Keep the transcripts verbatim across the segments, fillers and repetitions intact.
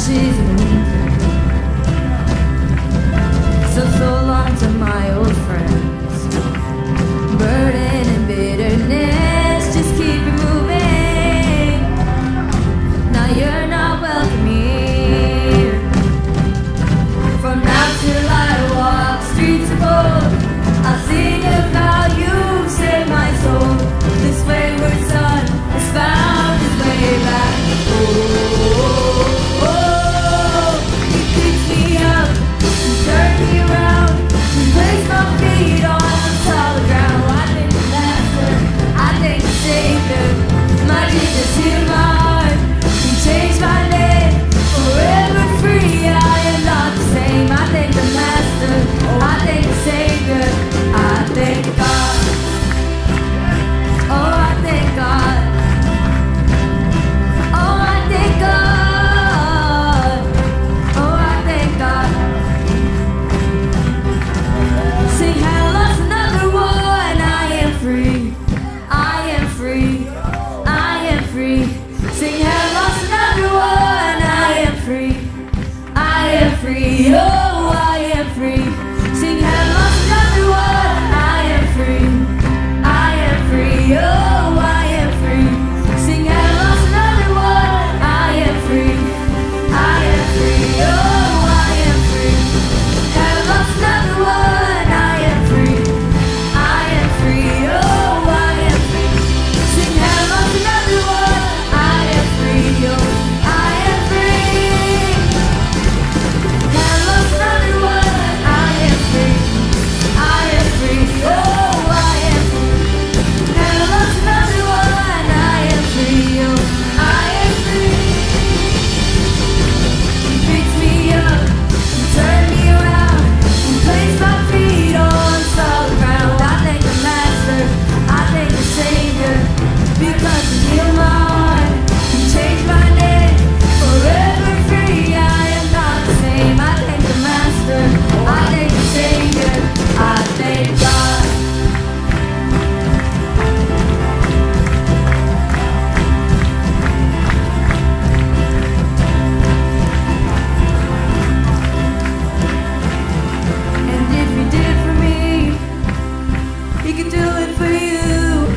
ashes and so so long to my old friends. Burden and bitterness, just keep it moving. Now you're not welcome here. From now till I walk streets of gold, I'll sing about you, save my soul. This wayward son has found his way back. Oh, oh, oh, he picks me up, he turns me around, he placed my feet on solid ground. I thank the Master, I thank the Savior, my Jesus healed my heart, he changed my name, forever free. I am not the same. I thank the Master, I thank the Savior, I thank God. Oh, I thank God. Oh, I thank God. Oh, I thank God. Sing, I lost another one. I am free. I am free. I am free. Sing, I lost another one. I am free. I am free. Oh, I am free. Sing, I lost another one. I am free. I am free. Oh, I am free. Sing, I lost another one. I am free. I am free. Oh, I am free. I lost another one. I am free. I am free. Oh, I am free. Sing, I lost another one. I am free. Oh, I am free. I lost another one. I am free. I am free. Oh, I am free. I lost another one. I am free. Oh, I am free. He picks me up, he turned me around, he placed my feet on solid ground. I thank the Master, I thank the Savior, because he healed my heart, he changed my name, forever free. I am not the same. I thank the Master, I thank the Savior, I thank God. And if he did it for me, he can do it for you.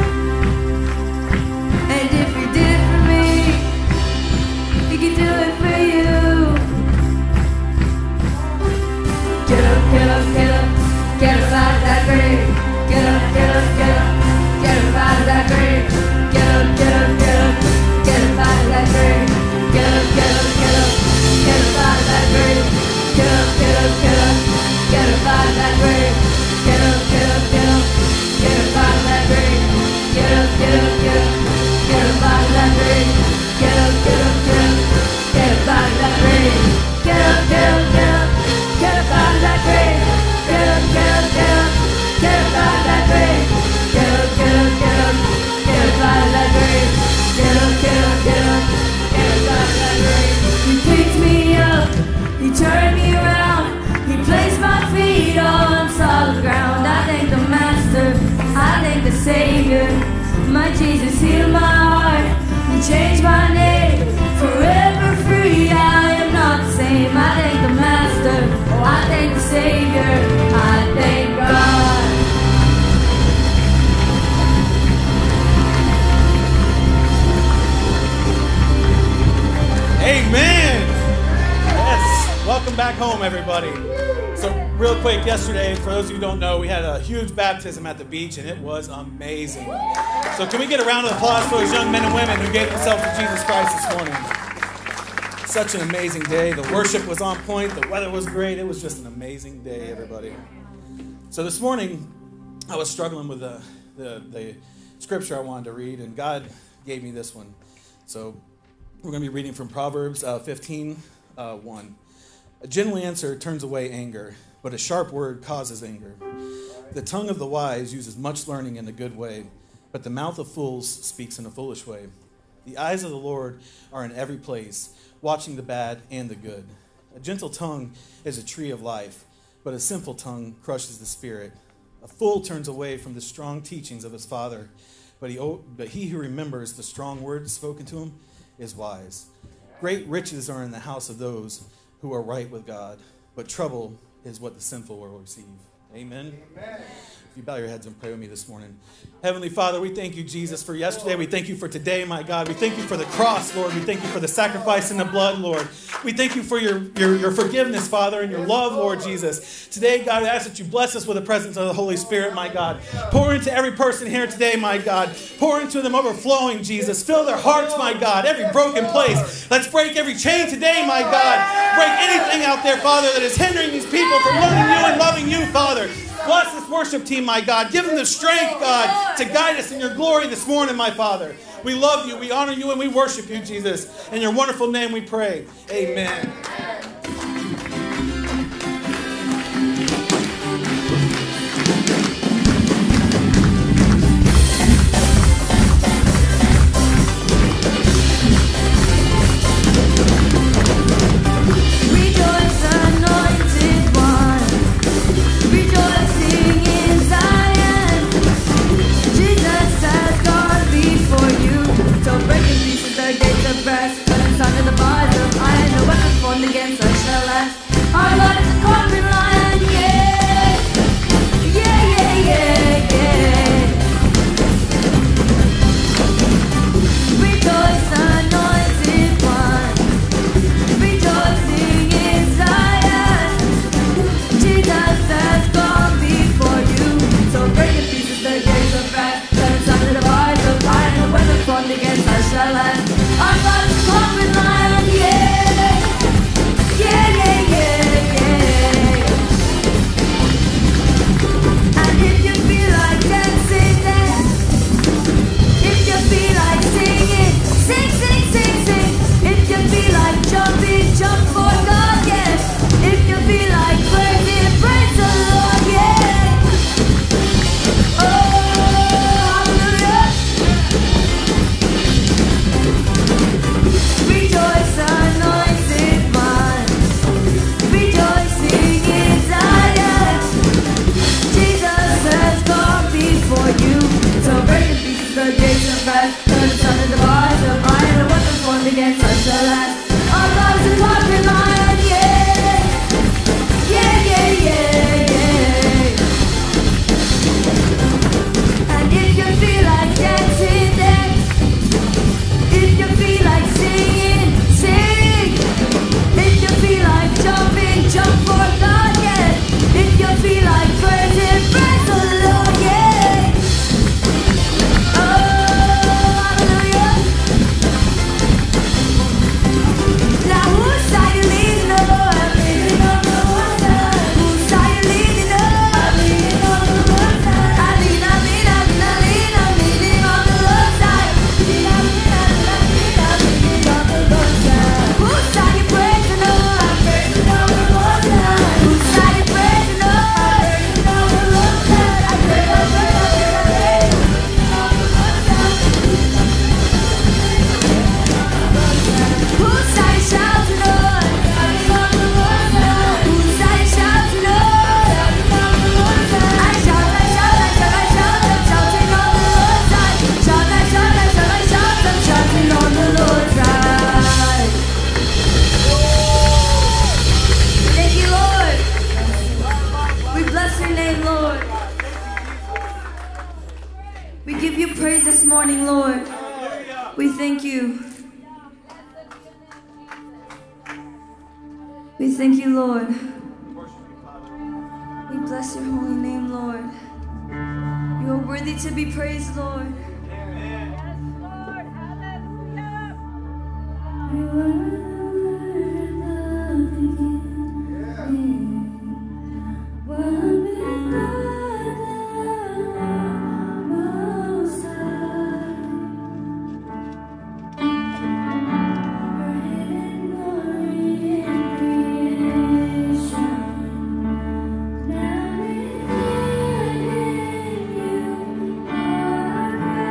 And if he did it for me, he can do it for you. Get up, get up, get up, get up out of that grave. Get up, get up, get up, get up out of that grave. Get up, get up, get up, get up out of that grave. Get up, get up, get up, get up out of that grave. Get up, get up, get up, get up out of that grave. Get up, get up, get up, get up out of that grave. Get up, get up, get up, get up out of that grave. Get up, get up, get up, get up out of that grave. Get up, get up, get up, get up out of that grave. Get up, get up, get up, get up out of that grave. Get up, get up, get up, get up out of that grave. Get up, get up, get up, get up out of that grave. He picked me up, he turned me around, he placed my feet on solid ground. I thank the Master, I thank the Savior, my Jesus healed my heart, he changed my name, forever free. I am not the same. I thank the Master, I thank the Savior, I thank God. Amen. Yes. Welcome back home, everybody. So real quick, yesterday, for those of you who don't know, we had a huge baptism at the beach, and it was amazing. So can we get a round of applause for those young men and women who gave themselves to Jesus Christ this morning? Such an amazing day. The worship was on point. The weather was great. It was just an amazing day, everybody. So this morning, I was struggling with the, the, the scripture I wanted to read, and God gave me this one. So we're going to be reading from Proverbs uh, fifteen, uh, one. A gentle answer turns away anger, but a sharp word causes anger. The tongue of the wise uses much learning in a good way, but the mouth of fools speaks in a foolish way. The eyes of the Lord are in every place, watching the bad and the good. A gentle tongue is a tree of life, but a sinful tongue crushes the spirit. A fool turns away from the strong teachings of his father, but he, but he who remembers the strong words spoken to him is wise. Great riches are in the house of those who are right with God, but trouble is what the sinful will receive. Amen. Amen. If you bow your heads and pray with me this morning. Heavenly Father, we thank you, Jesus, for yesterday. We thank you for today, my God. We thank you for the cross, Lord. We thank you for the sacrifice in the blood, Lord. We thank you for your, your, your forgiveness, Father, and your love, Lord Jesus. Today, God, I ask that you bless us with the presence of the Holy Spirit, my God. Pour into every person here today, my God. Pour into them overflowing, Jesus. Fill their hearts, my God, every broken place. Let's break every chain today, my God. Break anything out there, Father, that is hindering these people from learning you and loving you, Father. Bless this worship team, my God. Give them the strength, God, to guide us in your glory this morning, my Father. We love you, we honor you, and we worship you, Jesus. In your wonderful name we pray. Amen. Against us shall last. Our God is a conquering lion, yeah, yeah, yeah, yeah, yeah. Rejoice, anointed one, rejoicing in Zion. Jesus has gone before you, so break in pieces the gates of wrath. Turn aside the bars of iron, the weapon formed against us shall last. Our God is a conquering lion, yeah. Yeah, yeah, yeah, yeah. And if you feel like dancing, dance. If you feel like singing, sing, sing, sing, sing. If you feel like jumping, jump for God, yeah. If you feel like praising, praise the Lord, yeah. Oh, hallelujah. Rejoice, anointed one. Rejoicing in Zion, Jesus has gone before you. So break in pieces the gates of wrath, turn aside the bars of iron, and weapon formed against us shall last. Our God is a conquering lion, yeah, yeah, yeah, yeah, yeah. And if you feel like dancing, dance. If you feel like singing, sing. If you feel like jumping, jump for God, yeah. If you feel like praising, praise the Lord, yeah. Oh, hallelujah. Now whose side you leaning on? I'm leaning on the one side. Whose side you leaning on? I'm leaning on the one side. I lean, I lean, I lean, I lean, I'm leaning on the Lord's side. Lean, I lean, I lean, I lean, I'm leaning on the Lord's side. Whose side you praising on? I'm praising on the Lord's side. Whose side you praising on? I'm praising on the Lord's side. I praise, I praise, I praise, I praise on the Lord's side. Whose side you shouting on? I'm on the Lord's side. Whose side you shouting on? I'm on the Lord's side. I shout, I shout, I shout, I shout, I'm shouting on the Lord's side. Shout, I shout, I shout, I shout, I'm shouting on the Lord's side. Thank you, Lord. We bless your name, Lord. We give you praise this morning, Lord. We thank you. We thank you, Lord. We bless your holy name, Lord. You are worthy to be praised, Lord. Now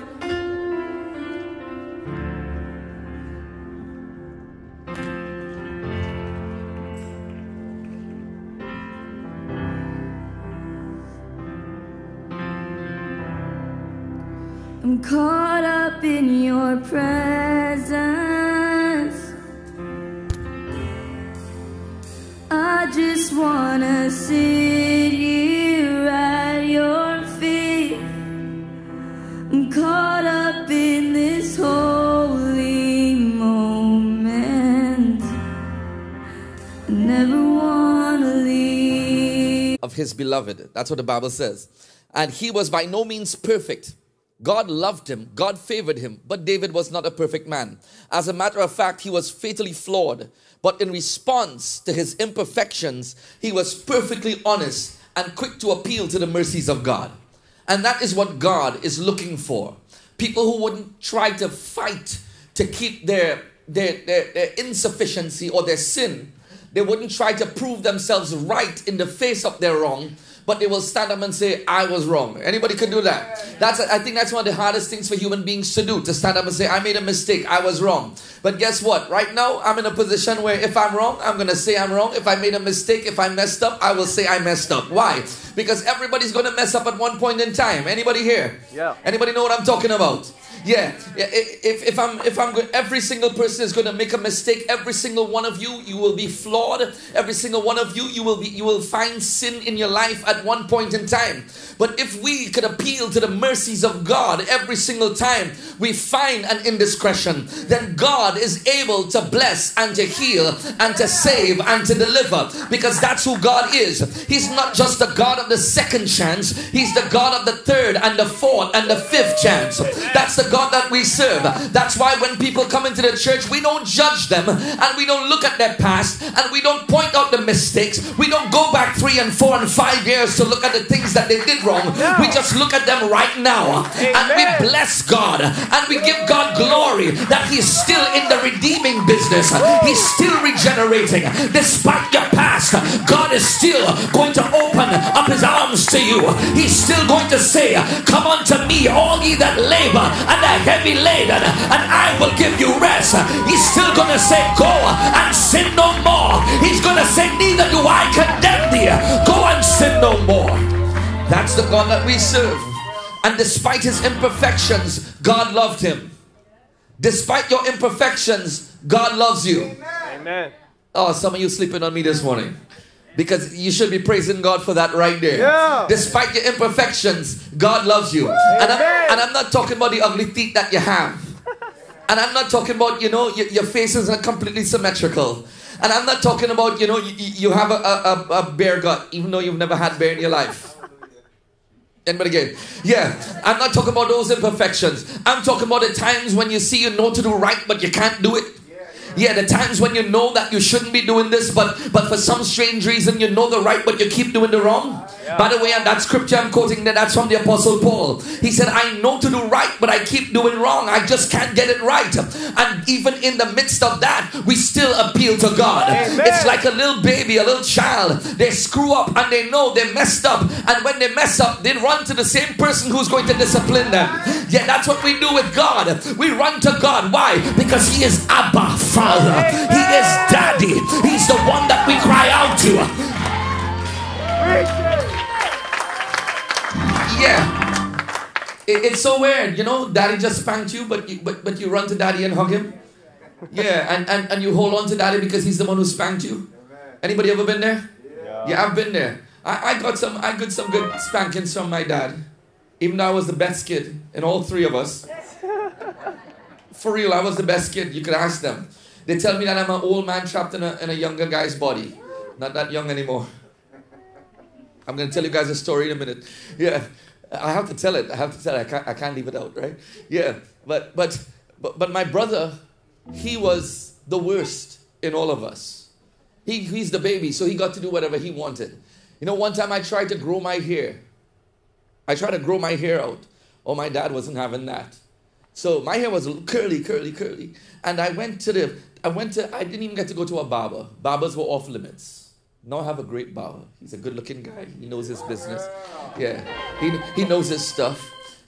I'm caught up in your presence. I just wanna sit here at your feet. I'm caught up in this holy moment. I never wanna leave. Of his beloved. That's what the Bible says. And he was by no means perfect. God loved him, God favored him, but David was not a perfect man. As a matter of fact, he was fatally flawed. But in response to his imperfections, he was perfectly honest and quick to appeal to the mercies of God. And that is what God is looking for. People who wouldn't try to fight to keep their, their, their, their insufficiency or their sin. They wouldn't try to prove themselves right in the face of their wrong, but they will stand up and say, I was wrong. Anybody can do that? That's, I think that's one of the hardest things for human beings to do, to stand up and say, I made a mistake, I was wrong. But guess what? Right now, I'm in a position where if I'm wrong, I'm going to say I'm wrong. If I made a mistake, if I messed up, I will say I messed up. Why? Because everybody's going to mess up at one point in time. Anybody here? Yeah. Anybody know what I'm talking about? Yeah, yeah. If, if I'm if I'm good, every single person is going to make a mistake. Every single one of you, you will be flawed. Every single one of you, you will be you will find sin in your life at one point in time. But if we could appeal to the mercies of God every single time we find an indiscretion, then God is able to bless and to heal and to save and to deliver, because that's who God is. He's not just the God of the second chance. He's the God of the third and the fourth and the fifth chance. That's the God that we serve. That's why when people come into the church, we don't judge them and we don't look at their past and we don't point out the mistakes. We don't go back three and four and five years to look at the things that they did wrong. No. We just look at them right now. Amen. And we bless God and we give God glory that He's still in the redeeming business. He's still regenerating. Despite your past, God is still going to open up His arms to you. He's still going to say, come unto me, all ye that labor and are heavy laden, and I will give you rest. He's still going to say, go and sin no more. He's going to say, neither do I condemn thee. Go and sin no more. That's the God that we serve. And despite his imperfections, God loved him. Despite your imperfections, God loves you. Amen. Oh, some of you sleeping on me this morning, because you should be praising God for that right there. Yeah. Despite your imperfections, God loves you. And I'm, and I'm not talking about the ugly teeth that you have. And I'm not talking about, you know, your, your face is not completely symmetrical. And I'm not talking about, you know, you, you have a, a, a bare gut, even though you've never had bare in your life. Anybody again? Yeah. I'm not talking about those imperfections. I'm talking about the times when you see you know to do right, but you can't do it. Yeah, the times when you know that you shouldn't be doing this, but but for some strange reason you know the right, but you keep doing the wrong. Yeah. By the way, and that scripture I'm quoting there, that's from the Apostle Paul. He said, I know to do right, but I keep doing wrong. I just can't get it right. And even in the midst of that, we still appeal to God. Amen. It's like a little baby, a little child. They screw up and they know they messed up. And when they mess up, they run to the same person who's going to discipline them. Yeah, that's what we do with God. We run to God. Why? Because He is Abba, Father. Amen. He is Daddy. He's the one that we cry out to. Yeah, it, it's so weird, you know. Daddy just spanked you, but you, but but you run to Daddy and hug him. Yeah, and, and, and you hold on to Daddy because he's the one who spanked you. Anybody ever been there? Yeah, yeah, I've been there. I, I got some I got some good spankings from my dad, even though I was the best kid in all three of us. For real, I was the best kid. You could ask them. They tell me that I'm an old man trapped in a in a younger guy's body. Not that young anymore. I'm going to tell you guys a story in a minute. Yeah, I have to tell it. I have to tell it. I can't, I can't leave it out, right? Yeah, but, but, but, but my brother, he was the worst in all of us. He, he's the baby, so he got to do whatever he wanted. You know, one time I tried to grow my hair. I tried to grow my hair out. Oh, my dad wasn't having that. So my hair was curly, curly, curly. And I went to the, I went to, I didn't even get to go to a barber. Barbers were off limits. Now I have a great barber. He's a good-looking guy. He knows his business. Yeah, he he knows his stuff.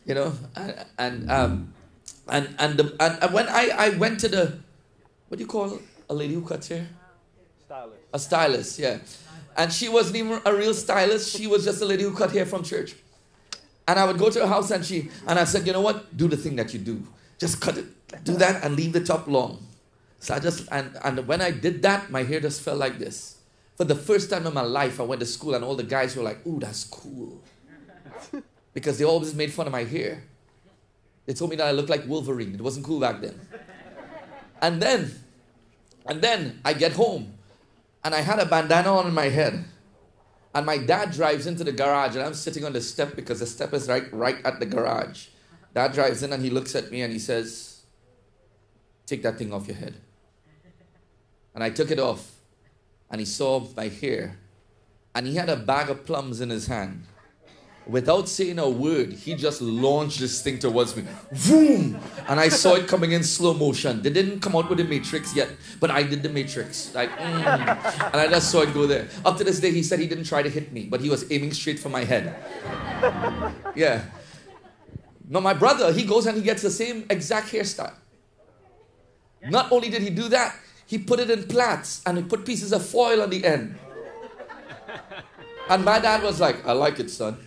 You know, and and um, and and, the, and and when I I went to the, what do you call a lady who cuts hair? Stylist. A stylist, yeah. And she wasn't even a real stylist. She was just a lady who cut hair from church. And I would go to her house and she, and I said, you know what? Do the thing that you do. Just cut it. Do that and leave the top long. So I just, and, and when I did that, my hair just felt like this. For the first time in my life, I went to school and all the guys were like, ooh, that's cool. Because they always made fun of my hair. They told me that I looked like Wolverine. It wasn't cool back then. And then, and then I get home and I had a bandana on my head. And my dad drives into the garage and I'm sitting on the step because the step is right, right at the garage. Dad drives in and he looks at me and he says, take that thing off your head. And I took it off and he saw my hair and he had a bag of plums in his hand. Without saying a word, he just launched this thing towards me. Boom! And I saw it coming in slow motion. They didn't come out with the Matrix yet, but I did the Matrix. Like, mm. And I just saw it go there. Up to this day, he said he didn't try to hit me, but he was aiming straight for my head. Yeah. Now my brother, he goes and he gets the same exact hairstyle. Not only did he do that, he put it in plaits and he put pieces of foil on the end. And my dad was like, I like it, son.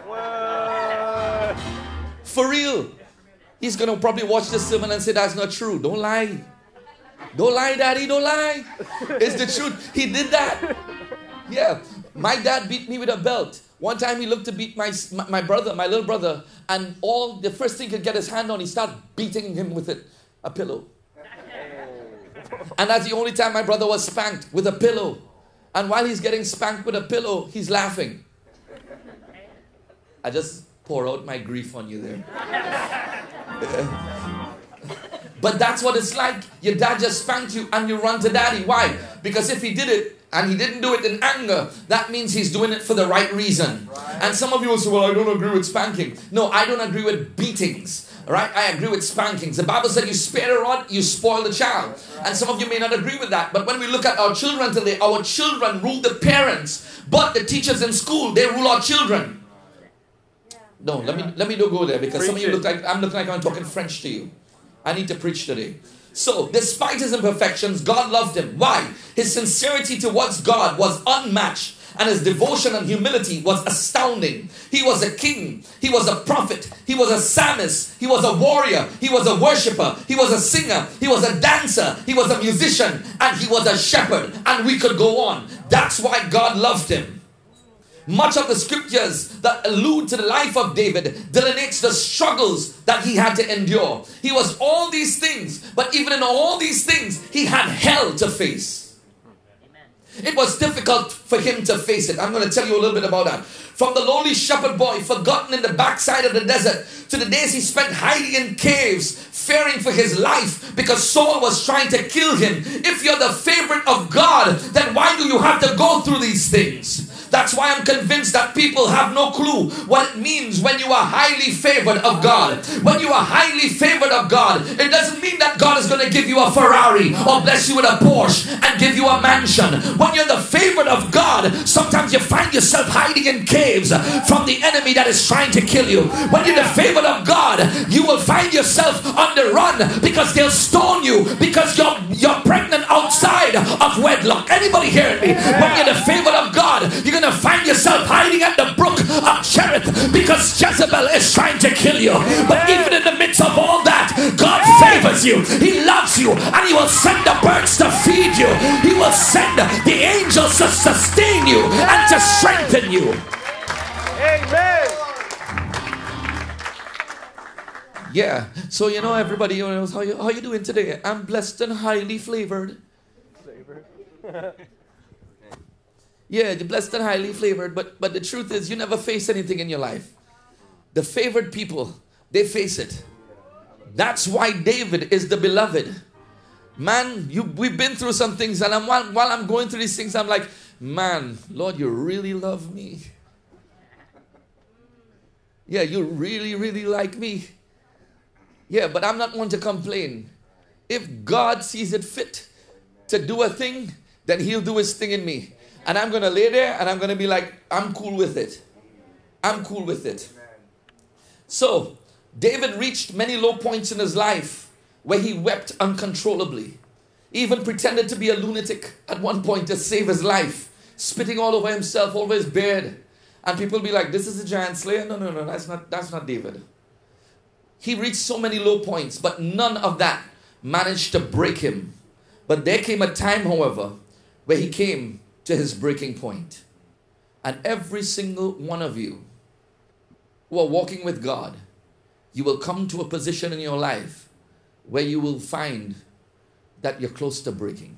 For real. He's going to probably watch this sermon and say, that's not true. Don't lie. Don't lie, daddy. Don't lie. It's the truth. He did that. Yeah. My dad beat me with a belt. One time he looked to beat my, my brother, my little brother, and all the first thing he could get his hand on, he started beating him with it, a pillow. And that's the only time my brother was spanked, with a pillow. And while he's getting spanked with a pillow, he's laughing. I just pour out my grief on you there. Yeah. But that's what it's like. Your dad just spanked you and you run to daddy. Why? Because if he did it and he didn't do it in anger, that means he's doing it for the right reason. Right. And some of you will say, well, I don't agree with spanking. No, I don't agree with beatings. Right? I agree with spankings. The Bible said you spare a rod, you spoil the child. And some of you may not agree with that. But when we look at our children today, our children rule the parents. But the teachers in school, they rule our children. No, let me let me don't go there because preach some of you look like I'm looking like I'm talking French to you. I need to preach today. So, despite his imperfections, God loved him. Why? His sincerity towards God was unmatched, and his devotion and humility was astounding. He was a king. He was a prophet. He was a psalmist. He was a warrior. He was a worshiper. He was a singer. He was a dancer. He was a musician, and he was a shepherd. And we could go on. That's why God loved him. Much of the scriptures that allude to the life of David delineates the struggles that he had to endure. He was all these things, but even in all these things, he had hell to face. It was difficult for him to face it. I'm going to tell you a little bit about that. From the lowly shepherd boy, forgotten in the backside of the desert, to the days he spent hiding in caves, fearing for his life because Saul was trying to kill him. If you're the favorite of God, then why do you have to go through these things? That's why I'm convinced that people have no clue what it means when you are highly favored of God. When you are highly favored of God, it doesn't mean that God is going to give you a Ferrari or bless you with a Porsche and give you a mansion. When you're the favored of God, sometimes you find yourself hiding in caves from the enemy that is trying to kill you. When you're the favored of God, you will find yourself on the run because they'll stone you because you're, you're pregnant outside of wedlock. Anybody hearing me? When you're the favored of God, you're going to find yourself hiding at the brook of Cherith because Jezebel is trying to kill you. But even in the midst of all that, God favors you. He loves you, and he will send the birds to feed you. He will send the angels to sustain you and to strengthen you. Amen. Yeah. So you know, everybody, you know, how you how you doing today? I'm blessed and highly flavored. Flavored. Yeah, the blessed and highly flavored, but but the truth is you never face anything in your life. The favored people, they face it. That's why David is the beloved. Man, you we've been through some things, and I'm, while, while I'm going through these things, I'm like, man, Lord, you really love me. Yeah, you really, really like me. Yeah, but I'm not one to complain. If God sees it fit to do a thing, then he'll do his thing in me. And I'm going to lay there and I'm going to be like, I'm cool with it. I'm cool with it. So, David reached many low points in his life where he wept uncontrollably. He even pretended to be a lunatic at one point to save his life, spitting all over himself, all over his beard. And people be like, this is a giant slayer? No, no, no, that's not, that's not David. He reached so many low points, but none of that managed to break him. But there came a time, however, where he came to his breaking point. And every single one of you who are walking with God, you will come to a position in your life where you will find that you're close to breaking.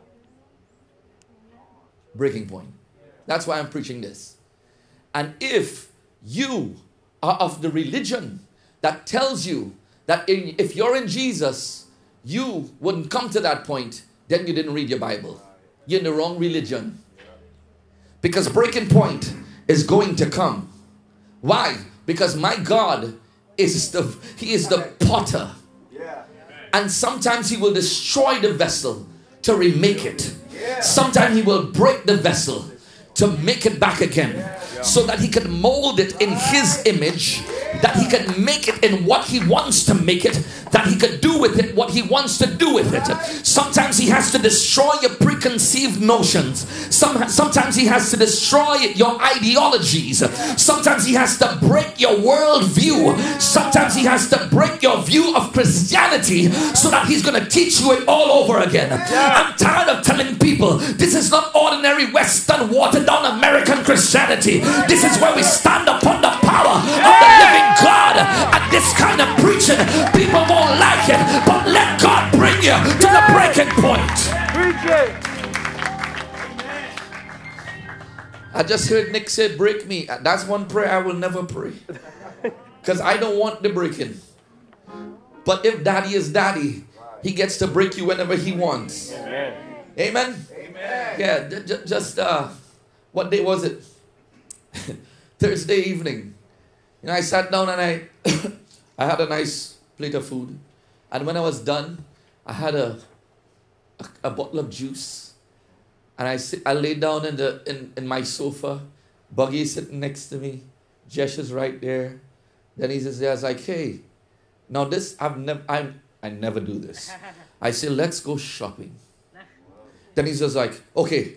Breaking point. That's why I'm preaching this. And if you are of the religion that tells you that in, if you're in Jesus, you wouldn't come to that point, then you didn't read your Bible. You're in the wrong religion. Because breaking point is going to come. Why? Because my God is the, He is the potter. And sometimes He will destroy the vessel to remake it. Sometimes He will break the vessel to make it back again. So that He can mold it in His image, that He can make it in what He wants to make it, that He can do with it what He wants to do with it. Sometimes He has to destroy your preconceived notions. Some, sometimes He has to destroy your ideologies. Sometimes He has to break your worldview. Sometimes He has to break your view of Christianity so that He's going to teach you it all over again. I'm tired of telling people this is not ordinary Western watered down American Christianity. This is where we stand upon the power of the living God. And this kind of preaching, people won't like it, but let God bring you to the breaking point. Preach it. I just heard Nick say, break me. That's one prayer I will never pray. Because I don't want the breaking. But if daddy is daddy, he gets to break you whenever he wants. Amen. Amen? Amen. Yeah, j- just, uh, what day was it? Thursday evening. You know, I sat down and I I had a nice plate of food. And when I was done, I had a a, a bottle of juice. And I sit, I laid down in the in, in my sofa. Buggy is sitting next to me. Jesh is right there. Then he says, I was like, hey, now this I've never I I never do this. I say, let's go shopping. Then he's just like, okay.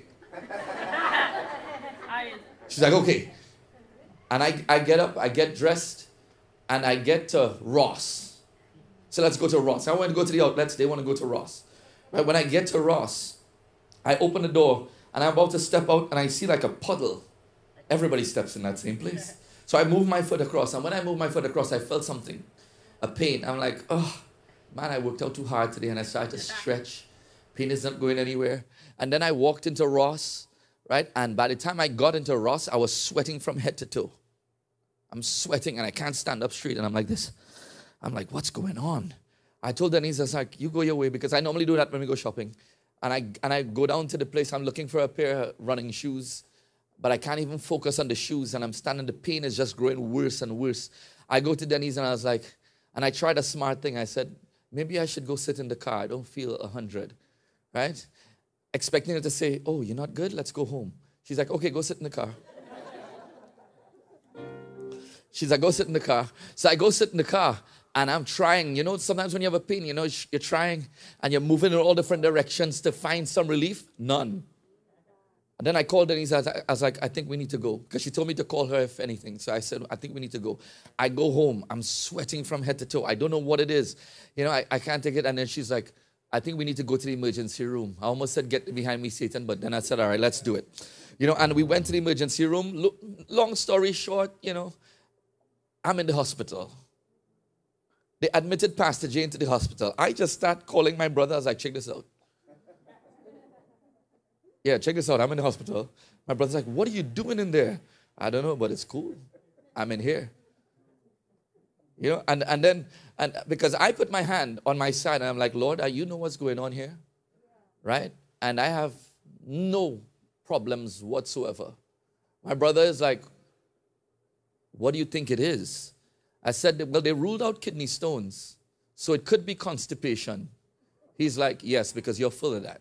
She's like, okay. And I, I get up, I get dressed, and I get to Ross. So let's go to Ross. I want to go to the outlets, they want to go to Ross. Right? When I get to Ross, I open the door, and I'm about to step out, and I see like a puddle. Everybody steps in that same place. So I move my foot across, and when I move my foot across, I felt something, a pain. I'm like, oh, man, I worked out too hard today, and I started to stretch. Pain is not going anywhere. And then I walked into Ross. Right? And by the time I got into Ross, I was sweating from head to toe. I'm sweating and I can't stand up straight. And I'm like this. I'm like, what's going on? I told Denise, I was like, you go your way, because I normally do that when we go shopping. And I, and I go down to the place. I'm looking for a pair of running shoes. But I can't even focus on the shoes. And I'm standing. The pain is just growing worse and worse. I go to Denise and I was like, and I tried a smart thing. I said, maybe I should go sit in the car. I don't feel a hundred. Right? Expecting her to say, oh, you're not good? Let's go home. She's like, okay, go sit in the car. She's like, go sit in the car. So I go sit in the car, and I'm trying. You know, sometimes when you have a pain, you know, you're trying, and you're moving in all different directions to find some relief. None. And then I called Denise. I was like, I think we need to go. Because she told me to call her if anything. So I said, I think we need to go. I go home. I'm sweating from head to toe. I don't know what it is. You know, I, I can't take it. And then she's like, I think we need to go to the emergency room. I almost said, get behind me, Satan, but then I said, all right, let's do it. You know, and we went to the emergency room. Look, long story short, you know, I'm in the hospital. They admitted Pastor Jane to the hospital. I just start calling my brother. I was like, check this out. Yeah, check this out. I'm in the hospital. My brother's like, what are you doing in there? I don't know, but it's cool. I'm in here. You know, and, and then, and because I put my hand on my side and I'm like, Lord, you know what's going on here? Right? And I have no problems whatsoever. My brother is like, what do you think it is? I said, well, they ruled out kidney stones, so it could be constipation. He's like, yes, because you're full of that.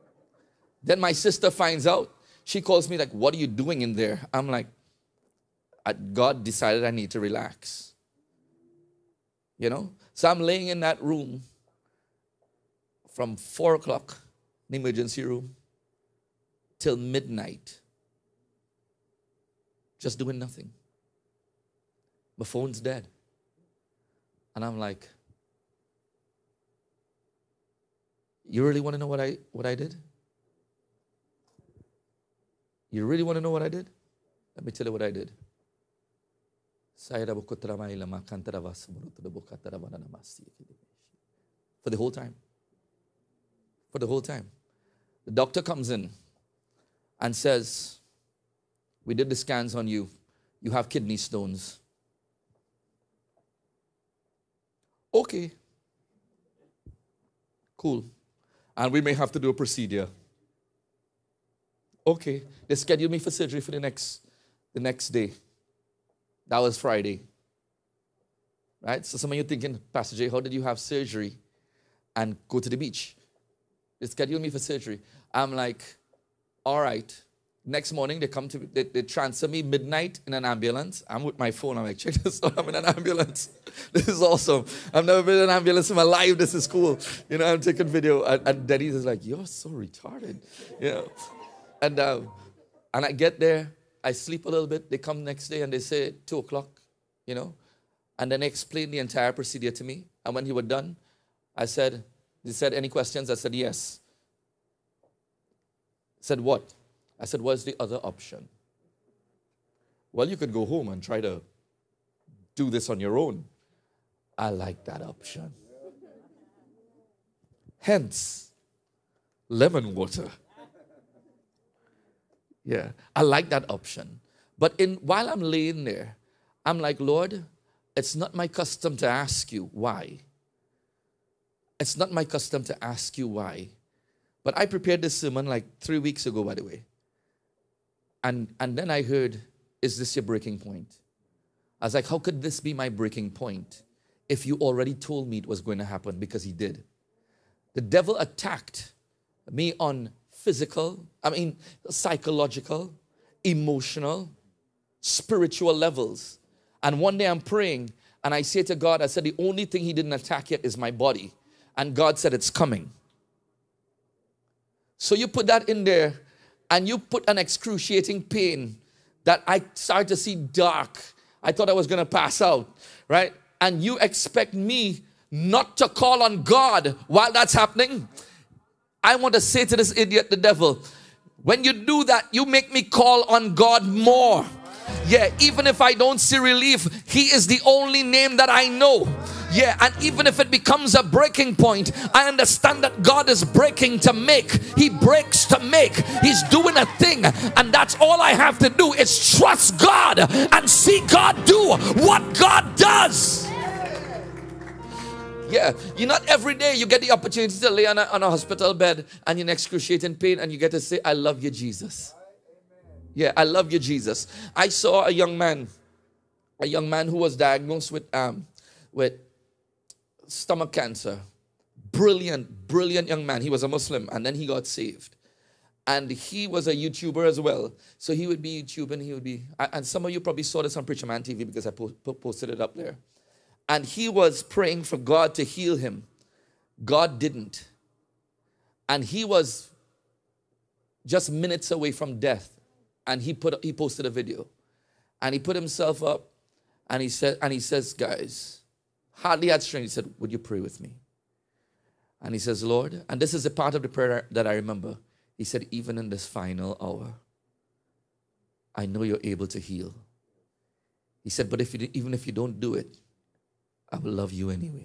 Then my sister finds out. She calls me like, what are you doing in there? I'm like, I, God decided I need to relax. You know? So I'm laying in that room from four o'clock, the emergency room, till midnight. Just doing nothing. My phone's dead. And I'm like, you really want to know what I what I did? You really want to know what I did? Let me tell you what I did. For the whole time. For the whole time. The doctor comes in and says, we did the scans on you. You have kidney stones. Okay. Cool. And we may have to do a procedure. Okay. They scheduled me for surgery for the next, the next day. That was Friday. Right? So some of you thinking, Pastor Jay, how did you have surgery and go to the beach? They scheduled me for surgery. I'm like, all right. Next morning, they come to me, they, they transfer me midnight in an ambulance. I'm with my phone. I'm like, check this out. I'm in an ambulance. This is awesome. I've never been in an ambulance in my life. This is cool. You know, I'm taking video. And, and Denise is like, you're so retarded. You know. And, uh, and I get there. I sleep a little bit. They come next day and they say two o'clock, you know. And then they explain the entire procedure to me. And when he was done, I said, they said, any questions? I said, yes. I said, what? I said, what's the other option? Well, you could go home and try to do this on your own. I like that option. Hence, lemon water. Yeah, I like that option. But in while I'm laying there, I'm like, Lord, it's not my custom to ask you why. It's not my custom to ask you why. But I prepared this sermon like three weeks ago, by the way. And, and then I heard, is this your breaking point? I was like, how could this be my breaking point if you already told me it was going to happen? Because he did. The devil attacked me on physical, I mean, psychological, emotional, spiritual levels. And one day I'm praying and I say to God, I said, the only thing he didn't attack yet is my body. And God said, it's coming. So you put that in there and you put an excruciating pain that I started to see dark. I thought I was going to pass out, right? And you expect me not to call on God while that's happening? I want to say to this idiot, the devil, when you do that, you make me call on God more. Yeah, even if I don't see relief, he is the only name that I know. Yeah, and even if it becomes a breaking point, I understand that God is breaking to make. He breaks to make. He's doing a thing, and that's all I have to do is trust God and see God do what God does. Yeah, you not every day you get the opportunity to lay on a, on a hospital bed and you're in excruciating pain and you get to say, I love you, Jesus. Yeah, I love you, Jesus. I saw a young man, a young man who was diagnosed with um, with stomach cancer. Brilliant, brilliant young man. He was a Muslim and then he got saved. And he was a YouTuber as well. So he would be YouTubing, he would be, and some of you probably saw this on Preacher Man T V because I po posted it up there. And he was praying for God to heal him. God didn't. And he was just minutes away from death. And he put he posted a video. And he put himself up and he said, and he says, guys, hardly had strength. He said, would you pray with me? And he says, Lord, and this is a part of the prayer that I remember. He said, even in this final hour, I know you're able to heal. He said, but if you, even if you don't do it, I will love you anyway.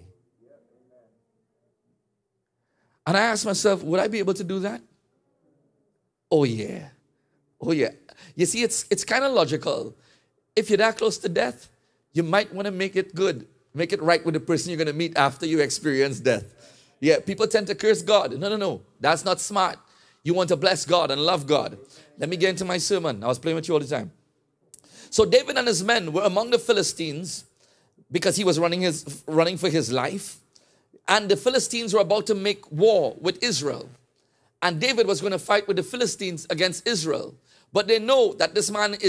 And I asked myself, would I be able to do that? Oh, yeah. Oh, yeah. You see, it's, it's kind of logical. If you're that close to death, you might want to make it good. Make it right with the person you're going to meet after you experience death. Yeah, people tend to curse God. No, no, no. That's not smart. You want to bless God and love God. Let me get into my sermon. I was playing with you all the time. So David and his men were among the Philistines because he was running his running for his life. And the Philistines were about to make war with Israel. And David was going to fight with the Philistines against Israel. But they know that this man is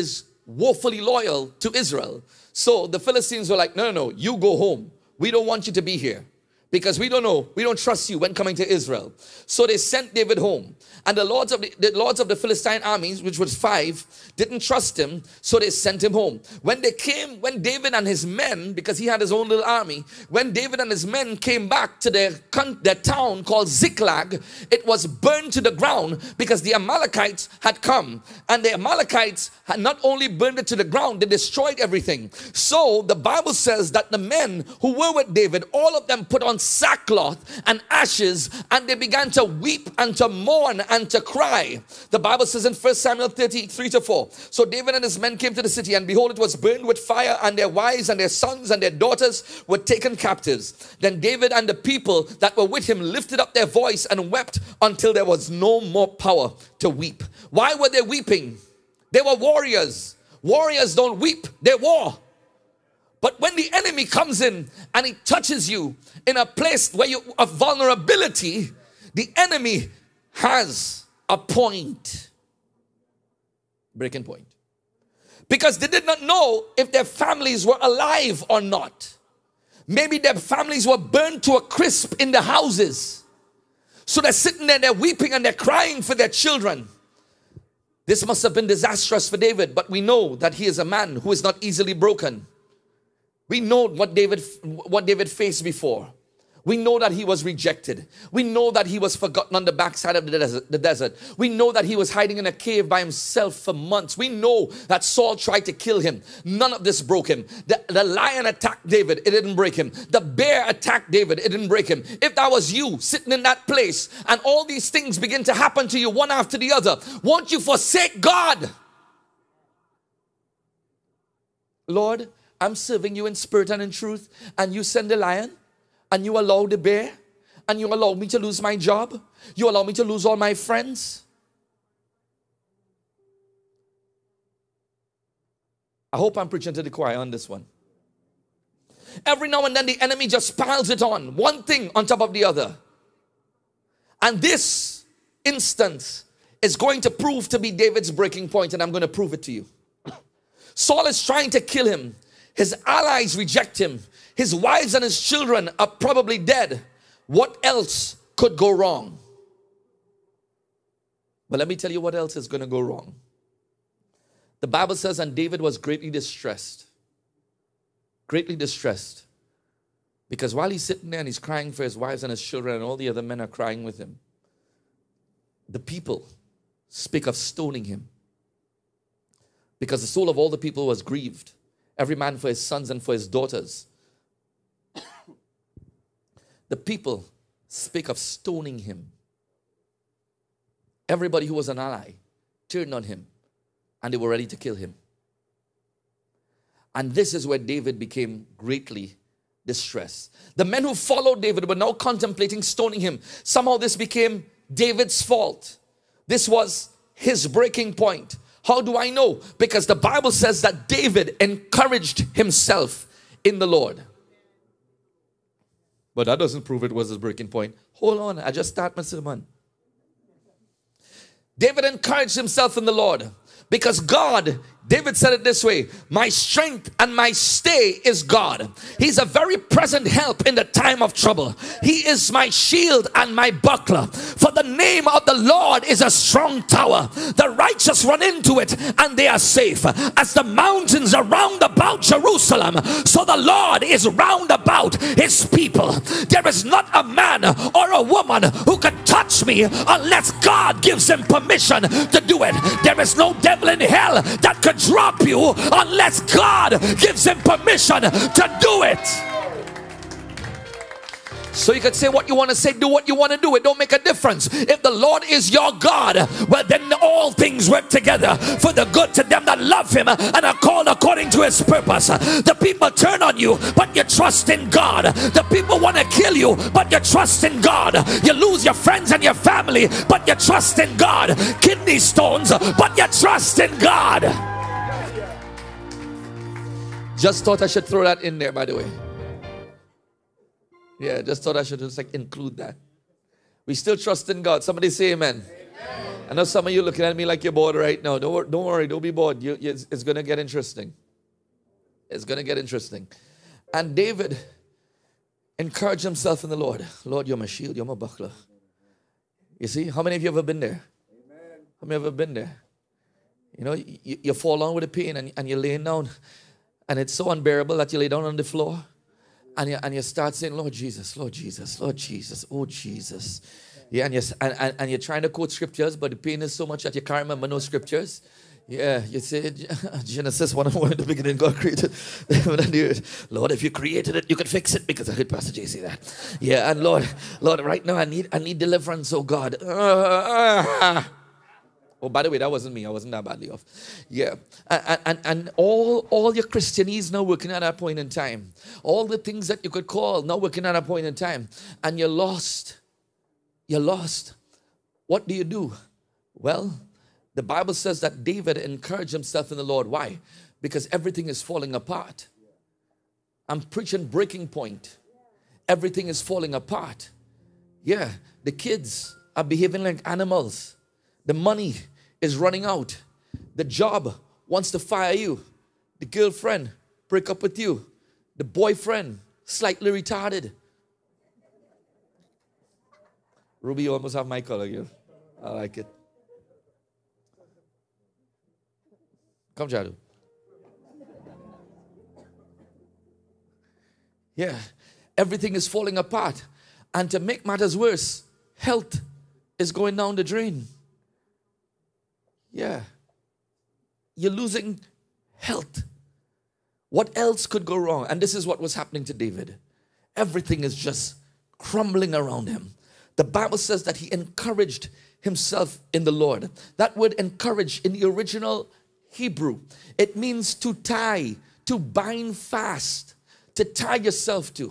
woefully loyal to Israel. So the Philistines were like, no, no, no, you go home. We don't want you to be here. Because we don't know, we don't trust you when coming to Israel. So they sent David home. And the lords of the, the lords of the Philistine armies, which was five, didn't trust him, so they sent him home. When they came, when David and his men, because he had his own little army, when David and his men came back to their, their town called Ziklag, it was burned to the ground because the Amalekites had come. And the Amalekites had not only burned it to the ground, they destroyed everything. So the Bible says that the men who were with David, all of them put on sackcloth and ashes, and they began to weep and to mourn and to cry. The Bible says in First Samuel thirty-three to four, so David and his men came to the city, and behold, it was burned with fire, and their wives and their sons and their daughters were taken captives. Then David and the people that were with him lifted up their voice and wept until there was no more power to weep. Why were they weeping? They were warriors. Warriors don't weep, they war. But when the enemy comes in and he touches you in a place where you of vulnerability, the enemy has a point. Breaking point. Because they did not know if their families were alive or not. Maybe their families were burned to a crisp in the houses. So they're sitting there, they're weeping and they're crying for their children. This must have been disastrous for David, but we know that he is a man who is not easily broken. We know what David, what David faced before. We know that he was rejected. We know that he was forgotten on the backside of the desert, the desert. We know that he was hiding in a cave by himself for months. We know that Saul tried to kill him. None of this broke him. The, the lion attacked David. It didn't break him. The bear attacked David. It didn't break him. If that was you sitting in that place and all these things begin to happen to you one after the other, won't you forsake God? Lord, I'm serving you in spirit and in truth, and you send the lion, and you allow the bear, and you allow me to lose my job, you allow me to lose all my friends. I hope I'm preaching to the choir on this one. Every now and then the enemy just piles it on, one thing on top of the other. And this instance is going to prove to be David's breaking point, and I'm going to prove it to you. Saul is trying to kill him. His allies reject him. His wives and his children are probably dead. What else could go wrong? But let me tell you what else is going to go wrong. The Bible says, and David was greatly distressed. Greatly distressed. Because while he's sitting there and he's crying for his wives and his children, and all the other men are crying with him, the people speak of stoning him. Because the soul of all the people was grieved. Every man for his sons and for his daughters. The people speak of stoning him. Everybody who was an ally turned on him, and they were ready to kill him. And this is where David became greatly distressed. The men who followed David were now contemplating stoning him. Somehow this became David's fault. This was his breaking point. How do I know? Because the Bible says that David encouraged himself in the Lord. But that doesn't prove it was his breaking point. Hold on, I just started my sermon. David encouraged himself in the Lord. Because God, David said it this way, my strength and my stay is God. He's a very present help in the time of trouble. He is my shield and my buckler. For the name of the Lord is a strong tower. The righteous run into it and they are safe. As the mountains are round about Jerusalem, so the Lord is round about his people. There is not a man or a woman who can touch me unless God gives him permission to do it. There is no devil in hell that could drop you unless God gives him permission to do it. So you can say what you want to say, do what you want to do. It don't make a difference. If the Lord is your God, well then all things work together for the good to them that love him and are called according to his purpose. The people turn on you, but you trust in God. The people want to kill you, but you trust in God. You lose your friends and your family, but you trust in God. Kidney stones, but you trust in God. Just thought I should throw that in there, by the way. Yeah, just thought I should just like include that. We still trust in God. Somebody say amen. Amen. I know some of you looking at me like you're bored right now. Don't, wor- don't worry, don't be bored. You, you, it's it's going to get interesting. It's going to get interesting. And David encouraged himself in the Lord. Lord, you're my shield, you're my buckler. You see, how many of you have ever been there? Amen. How many have ever been there? You know, you, you fall on with the pain and, and you're laying down and it's so unbearable that you lay down on the floor and you, and you start saying, Lord Jesus, Lord Jesus, Lord Jesus, oh Jesus. Yeah, and you're, and, and, and you're trying to quote scriptures, but the pain is so much that you can't remember no scriptures. Yeah, you say, Genesis one and one, in the beginning God created heaven and the earth. Lord, if you created it, you could fix it, because I heard Pastor J say that. Yeah, and Lord, Lord, right now I need I need deliverance, oh God. Uh, uh. Oh, by the way, that wasn't me. I wasn't that badly off. Yeah, and, and, and all, all your Christianese now working at that point in time. All the things that you could call now working at that point in time. And you're lost. You're lost. What do you do? Well, the Bible says that David encouraged himself in the Lord. Why? Because everything is falling apart. I'm preaching breaking point. Everything is falling apart. Yeah, the kids are behaving like animals. The money is running out. The job wants to fire you. The girlfriend break up with you. The boyfriend slightly retarded. Ruby, you almost have my color here. I like it. Come, Jadu. Yeah, everything is falling apart. And to make matters worse, health is going down the drain. Yeah. You're losing health. What else could go wrong? And this is what was happening to David. Everything is just crumbling around him. The Bible says that he encouraged himself in the Lord. That word encourage in the original Hebrew, it means to tie, to bind fast, to tie yourself to.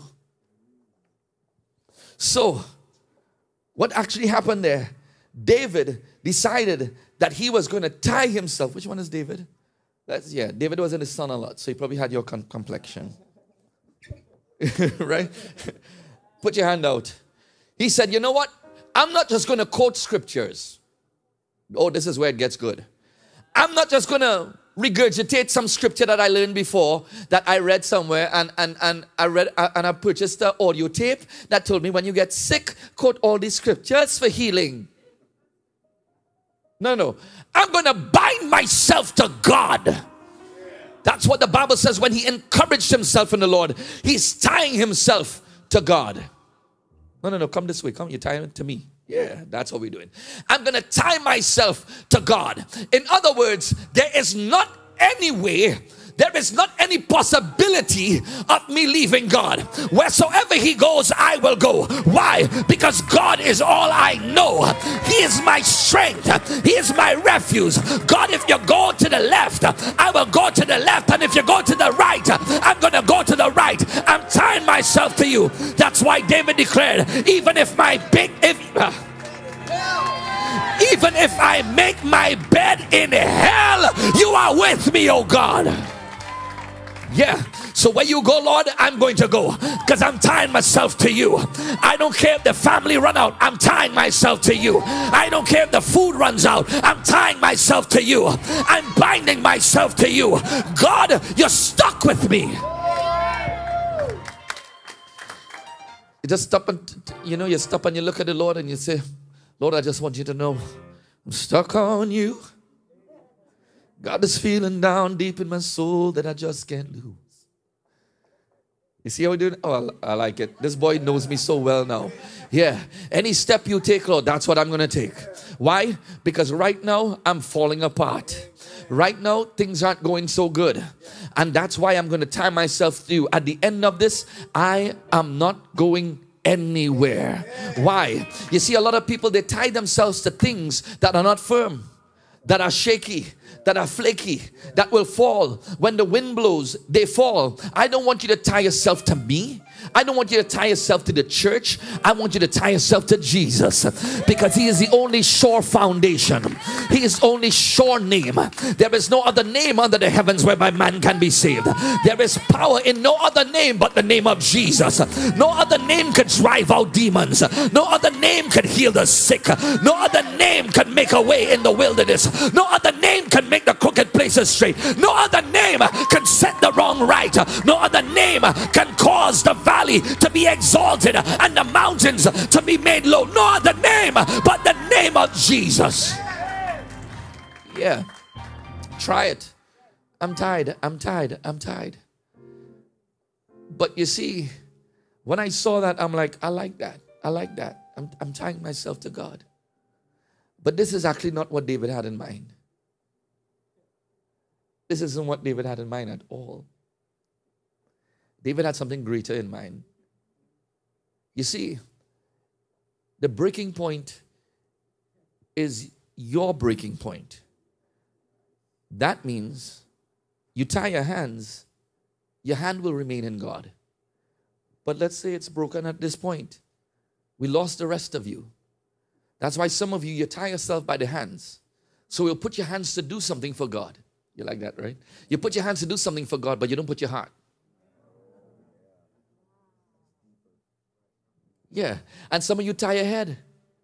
So, what actually happened there? David decided that he was going to tie himself. Which one is David? That's, yeah, David was in his son a lot, so he probably had your com- complexion. Right? Put your hand out. He said, you know what? I'm not just going to quote scriptures. Oh, this is where it gets good. I'm not just going to regurgitate some scripture that I learned before, that I read somewhere, and, and, and I read and I purchased an audio tape that told me when you get sick, quote all these scriptures for healing. No, no. I'm going to bind myself to God. That's what the Bible says when he encouraged himself in the Lord. He's tying himself to God. No, no, no. Come this way. Come. You're tying it to me. Yeah, that's what we're doing. I'm going to tie myself to God. In other words, there is not any way, there is not any possibility of me leaving God. Wheresoever he goes, I will go. Why? Because God is all I know. He is my strength. He is my refuge. God, if you go to the left, I will go to the left. And if you go to the right, I'm going to go to the right. I'm tying myself to you. That's why David declared, even if my big, if, uh, even if I make my bed in hell, you are with me, oh God. Yeah, so where you go, Lord, I'm going to go, because I'm tying myself to you. I don't care if the family run out, I'm tying myself to you. I don't care if the food runs out, I'm tying myself to you. I'm binding myself to you. God, you're stuck with me. You just stop and, you know, you stop and you look at the Lord and you say, Lord, I just want you to know I'm stuck on you. God is feeling down deep in my soul that I just can't lose. You see how we do it? Oh, I, I like it. This boy knows me so well now. Yeah. Any step you take, Lord, that's what I'm going to take. Why? Because right now, I'm falling apart. Right now, things aren't going so good. And that's why I'm going to tie myself to you. At the end of this, I am not going anywhere. Why? You see, a lot of people, they tie themselves to things that are not firm, that are shaky, that are flaky, that will fall. When the wind blows, they fall. I don't want you to tie yourself to me. I don't want you to tie yourself to the church. I want you to tie yourself to Jesus, because he is the only sure foundation. He is only sure name. There is no other name under the heavens whereby man can be saved. There is power in no other name but the name of Jesus. No other name could drive out demons. No other name could heal the sick. No other name can make a way in the wilderness. No other name can make the crooked places straight. No other name can set the wrong right. No other name can cause the valley to be exalted and the mountains to be made low. No other name but the name of Jesus. Yeah. Try it. I'm tired. I'm tired. I'm tired. But you see, when I saw that, I'm like, I like that. I like that. I'm, I'm tying myself to God. But this is actually not what David had in mind. This isn't what David had in mind at all. David had something greater in mind. You see, the breaking point is your breaking point. That means you tie your hands, your hand will remain in God. But let's say it's broken at this point. We lost the rest of you. That's why some of you, you tie yourself by the hands. So you'll put your hands to do something for God. You like that, right? You put your hands to do something for God, but you don't put your heart. Yeah. And some of you tie your head.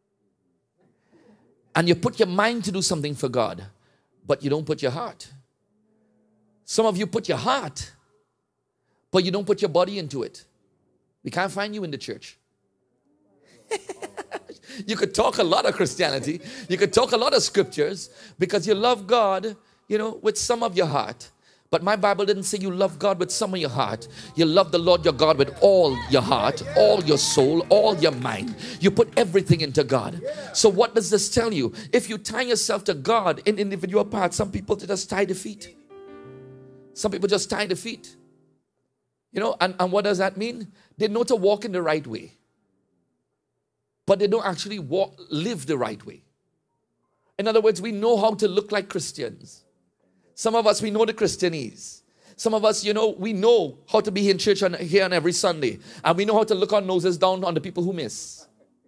And you put your mind to do something for God, but you don't put your heart. Some of you put your heart, but you don't put your body into it. We can't find you in the church. You could talk a lot of Christianity. You could talk a lot of scriptures because you love God, you know, with some of your heart. But my Bible didn't say you love God with some of your heart. You love the Lord your God with all your heart, all your soul, all your mind. You put everything into God. So what does this tell you? If you tie yourself to God in individual parts, some people just tie the feet. Some people just tie the feet. You know, and, and what does that mean? They know to walk in the right way. But they don't actually walk, live the right way. In other words, we know how to look like Christians. Some of us, we know the Christianese. Some of us, you know, we know how to be in church on, here on every Sunday. And we know how to look our noses down on the people who miss.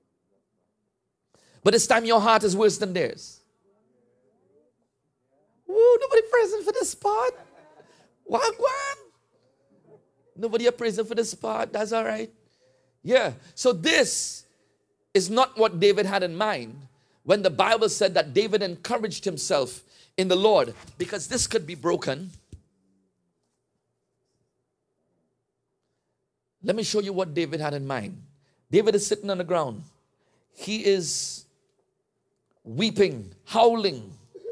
But this time your heart is worse than theirs. Woo, nobody praising for the spot. Wagwan. Nobody are praising for the spot. That's all right. Yeah. So this is not what David had in mind when the Bible said that David encouraged himself in the Lord, because this could be broken. Let me show you what David had in mind. David is sitting on the ground. He is weeping, howling.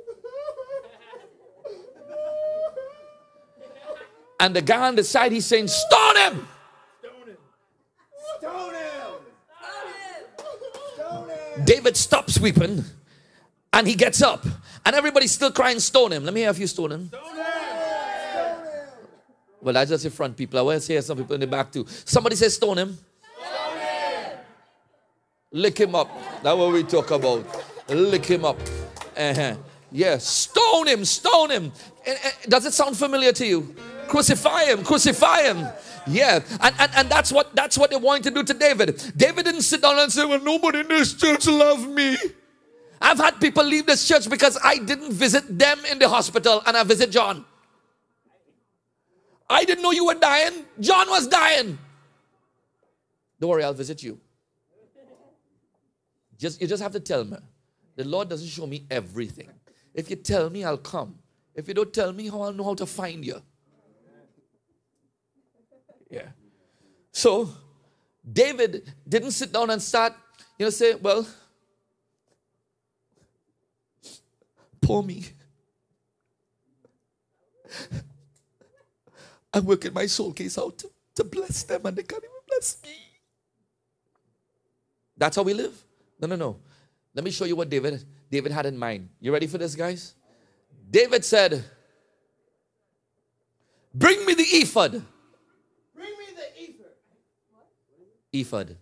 And the guy on the side, he's saying, stone him! Stone him! Stone him! Stone him! David stops weeping and he gets up. And everybody's still crying, stone him. Let me hear if you stone him. Stone him! Stone him! Well, that's just the front people. I want to hear some people in the back too. Somebody says stone him. Stone him! Lick him up. That's what we talk about. Lick him up. Uh-huh. Yeah, stone him, stone him. Does it sound familiar to you? Crucify him, crucify him. Yeah, and, and, and that's what that's what they wanted to do to David. David didn't sit down and say, well, nobody in this church loves me. I've had people leave this church because I didn't visit them in the hospital and I visit John. I didn't know you were dying. John was dying. Don't worry, I'll visit you. Just, you just have to tell me. The Lord doesn't show me everything. If you tell me, I'll come. If you don't tell me, how I'll know how to find you. Yeah. So, David didn't sit down and start, you know, say, well, poor me. I'm working my soul case out to, to bless them and they can't even bless me. That's how we live. No, no, no. Let me show you what David, David had in mind. You ready for this, guys? David said, bring me the ephod. Bring me the ephod. Ephod.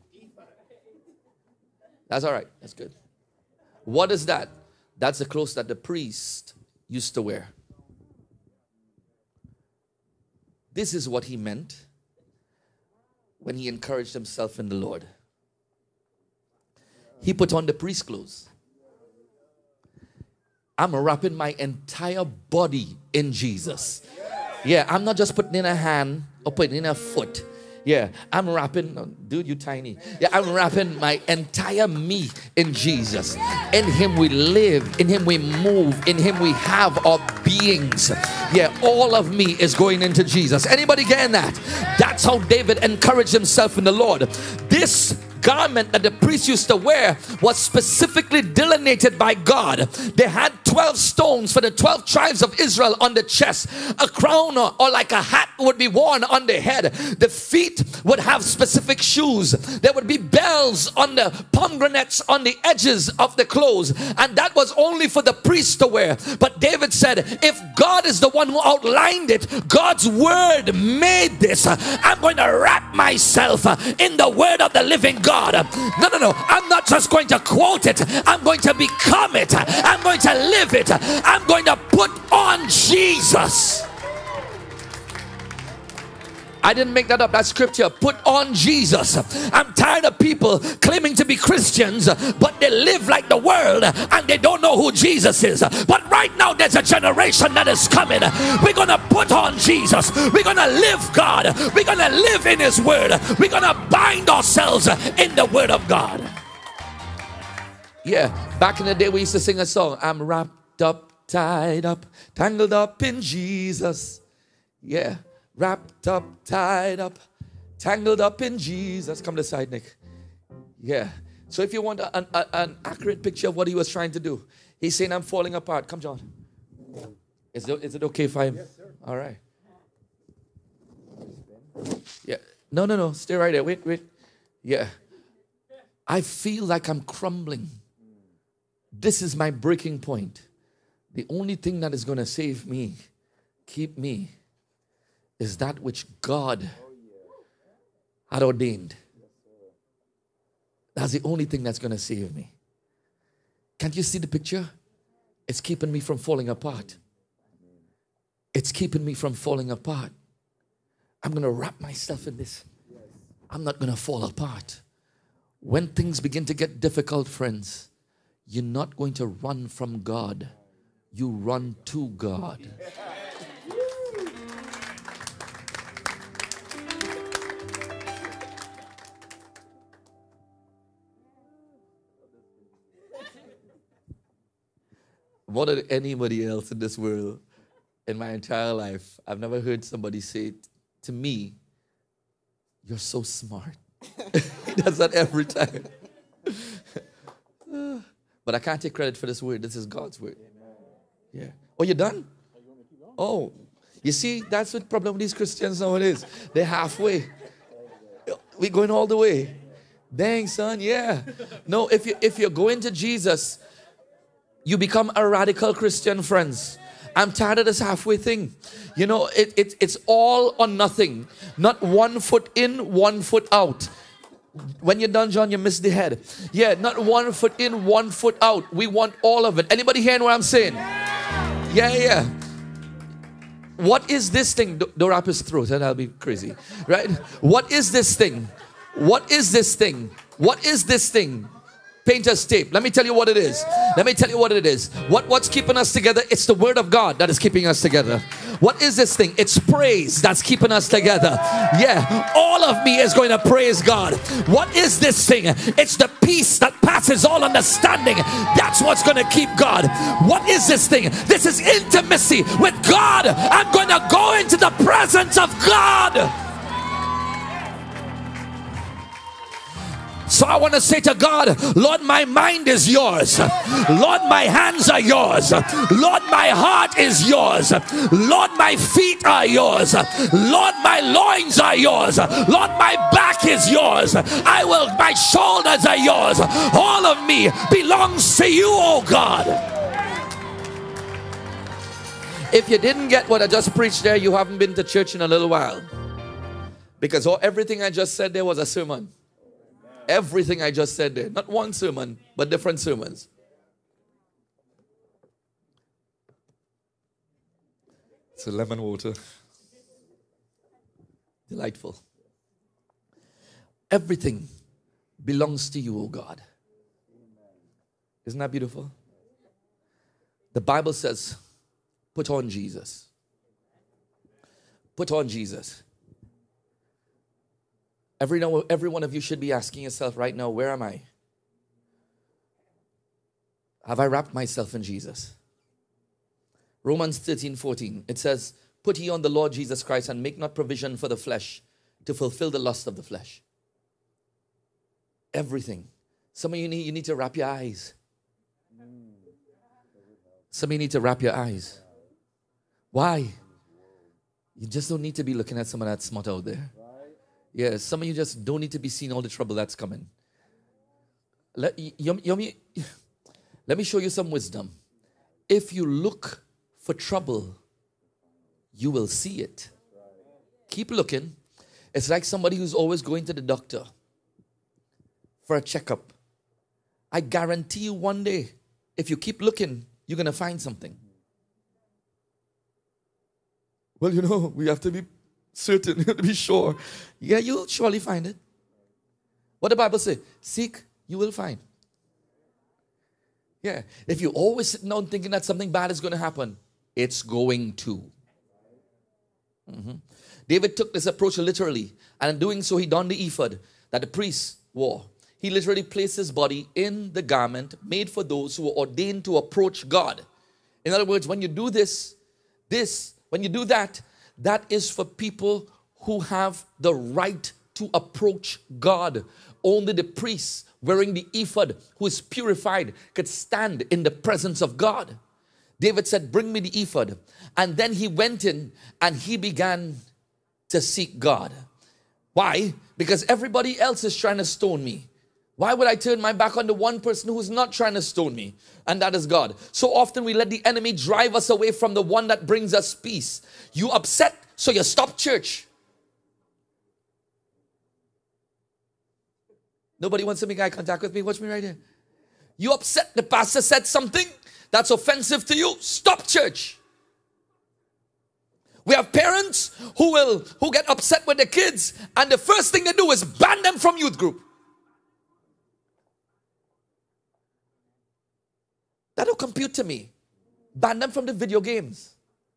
That's all right. That's good. What is that? That's the clothes that the priest used to wear. This is what he meant. when he encouraged himself in the Lord. He put on the priest clothes. I'm wrapping my entire body in Jesus. Yeah, I'm not just putting in a hand or putting in a foot. Yeah, I'm wrapping, oh, dude, you tiny. Yeah, I'm wrapping my entire me in Jesus. In him we live, in him we move, in him we have our beings. Yeah, all of me is going into Jesus. Anybody getting that? That's how David encouraged himself in the Lord. This garment that the priest used to wear was specifically delineated by God. They had twelve stones for the twelve tribes of Israel on the chest. A crown or, or like a hat would be worn on the head. The feet would have specific shoes. There would be bells on the pomegranates on the edges of the clothes, and that was only for the priest to wear. But David said, if God is the one who outlined it, God's word made this, I'm going to wrap myself in the word of the living God. God. No, no, no. I'm not just going to quote it. I'm going to become it. I'm going to live it. I'm going to put on Jesus. I didn't make that up. That's scripture. Put on Jesus. I'm tired of people claiming to be Christians, but they live like the world and they don't know who Jesus is. But right now there's a generation that is coming. We're going to put on Jesus. We're going to live God. We're going to live in his word. We're going to bind ourselves in the word of God. Yeah, back in the day we used to sing a song. I'm wrapped up, tied up, tangled up in Jesus. Yeah. Wrapped up, tied up, tangled up in Jesus. Come to the side, Nick. Yeah. So if you want a, a, an accurate picture of what he was trying to do, he's saying, I'm falling apart. Come, John. Is it, is it okay if I... Yes, sir. All right. Yeah. No, no, no. Stay right there. Wait, wait. Yeah. I feel like I'm crumbling. This is my breaking point. The only thing that is going to save me, keep me, is that which God had ordained. That's the only thing that's going to save me. Can't you see the picture? It's keeping me from falling apart. It's keeping me from falling apart. I'm going to wrap myself in this. I'm not going to fall apart. When things begin to get difficult, friends, you're not going to run from God. You run to God. More than anybody else in this world, in my entire life, I've never heard somebody say to me, you're so smart. He does that every time. But I can't take credit for this word. This is God's word. Yeah. Oh, you're done? Oh, you see, that's the problem with these Christians nowadays. They're halfway. We're going all the way. Dang, son, yeah. No, if you if you're going to Jesus, you become a radical Christian, friends. I'm tired of this halfway thing. You know, it, it, it's all or nothing. Not one foot in, one foot out. When you're done, John, you missed the head. Yeah, not one foot in, one foot out. We want all of it. Anybody hearing what I'm saying? Yeah, yeah. What is this thing? Don't wrap his throat, that'll be crazy. Right? What is this thing? What is this thing? What is this thing? Painter's tape. Let me tell you what it is. Let me tell you what it is. What, what's keeping us together? It's the word of God that is keeping us together. What is this thing? It's praise that's keeping us together. Yeah, all of me is going to praise God. What is this thing? It's the peace that passes all understanding. That's what's going to keep God. What is this thing? This is intimacy with God. I'm going to go into the presence of God. So I want to say to God, Lord, my mind is yours. Lord, my hands are yours. Lord, my heart is yours. Lord, my feet are yours. Lord, my loins are yours. Lord, my back is yours. I will, my shoulders are yours. All of me belongs to you, oh God. If you didn't get what I just preached there, you haven't been to church in a little while. Because all, everything I just said there was a sermon. Everything I just said there. Not one sermon, but different sermons. It's a lemon water. Delightful. Everything belongs to you, O God. Isn't that beautiful? The Bible says, put on Jesus. Put on Jesus. Every, now, every one of you should be asking yourself right now, where am I? Have I wrapped myself in Jesus? Romans thirteen fourteen, it says, put ye on the Lord Jesus Christ and make not provision for the flesh to fulfill the lust of the flesh. Everything. Some of you need, you need to wrap your eyes. Some of you need to wrap your eyes. Why? You just don't need to be looking at someone that's smart out there. Yeah, some of you just don't need to be seeing all the trouble that's coming. Let, you, you, you, let me show you some wisdom. If you look for trouble, you will see it. Keep looking. It's like somebody who's always going to the doctor for a checkup. I guarantee you one day, if you keep looking, you're going to find something. Well, you know, we have to be certain, we have to be sure. Yeah, you'll surely find it. What the Bible say? Seek, you will find. Yeah, if you're always sitting down thinking that something bad is going to happen, it's going to. Mm-hmm. David took this approach literally, and in doing so, he donned the ephod that the priests wore. He literally placed his body in the garment made for those who were ordained to approach God. In other words, when you do this, this, when you do that, that is for people who have the right to approach God. Only the priest wearing the ephod, who is purified, could stand in the presence of God. David said, bring me the ephod. And then he went in and he began to seek God. Why? Because everybody else is trying to stone me. Why would I turn my back on the one person who's not trying to stone me? And that is God. So often we let the enemy drive us away from the one that brings us peace. You upset, so you stop church. Nobody wants to make eye contact with me. Watch me right here. You upset, the pastor said something that's offensive to you. Stop church. We have parents who will who get upset with their kids, and the first thing they do is ban them from youth group. That don't compute to me. Ban them from the video games.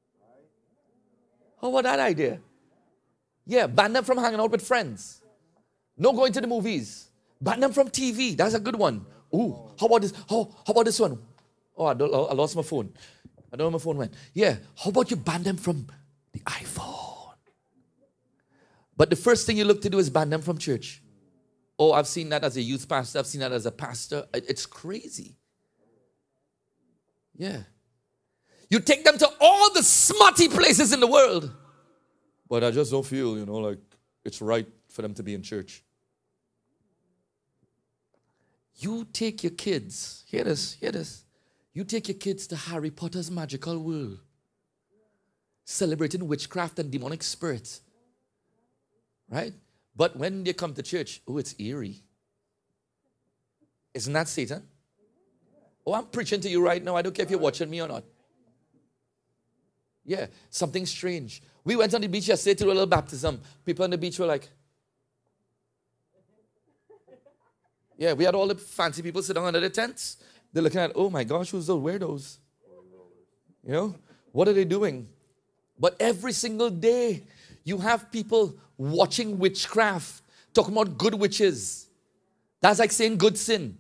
How about that idea? Yeah, ban them from hanging out with friends. No going to the movies. Ban them from T V. That's a good one. Ooh, how about this? How, how about this one? Oh, I, don't, I lost my phone. I don't know where my phone went. Yeah, how about you ban them from the iPhone? But the first thing you look to do is ban them from church. Oh, I've seen that as a youth pastor. I've seen that as a pastor. It's crazy. Yeah. You take them to all the smutty places in the world. But I just don't feel, you know, like it's right for them to be in church. You take your kids, hear this, hear this. You take your kids to Harry Potter's magical world, celebrating witchcraft and demonic spirits. Right? But when they come to church, oh, it's eerie. Isn't that Satan? Oh, I'm preaching to you right now. I don't care if you're watching me or not. Yeah, something strange. We went on the beach yesterday to a little baptism. People on the beach were like, yeah, we had all the fancy people sitting under the tents. They're looking at, oh my gosh, who's those weirdos? You know, what are they doing? But every single day, you have people watching witchcraft, talking about good witches. That's like saying good sin.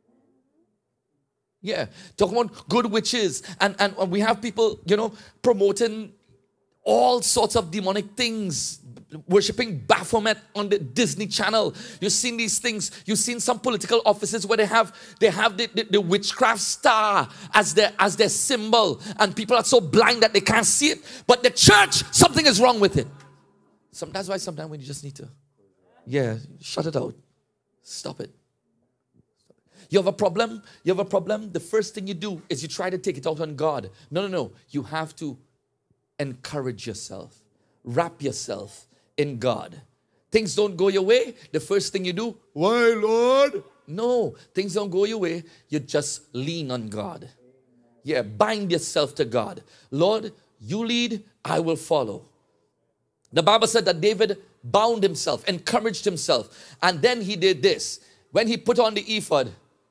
Yeah, talking about good witches. And, and we have people, you know, promoting all sorts of demonic things, worshipping Baphomet on the Disney Channel. You've seen these things. You've seen some political offices where they have they have the, the, the witchcraft star as their as their symbol, and people are so blind that they can't see it. But the church, something is wrong with it. Some, that's why sometimes when you just need to, yeah, shut it out, stop it. You have a problem. You have a problem. The first thing you do is you try to take it out on God. No, no, no. You have to encourage yourself. Wrap yourself in God. Things don't go your way. The first thing you do, why, Lord? No, things don't go your way. You just lean on God. Yeah, bind yourself to God. Lord, you lead, I will follow. The Bible said that David bound himself, encouraged himself. And then he did this. When he put on the ephod,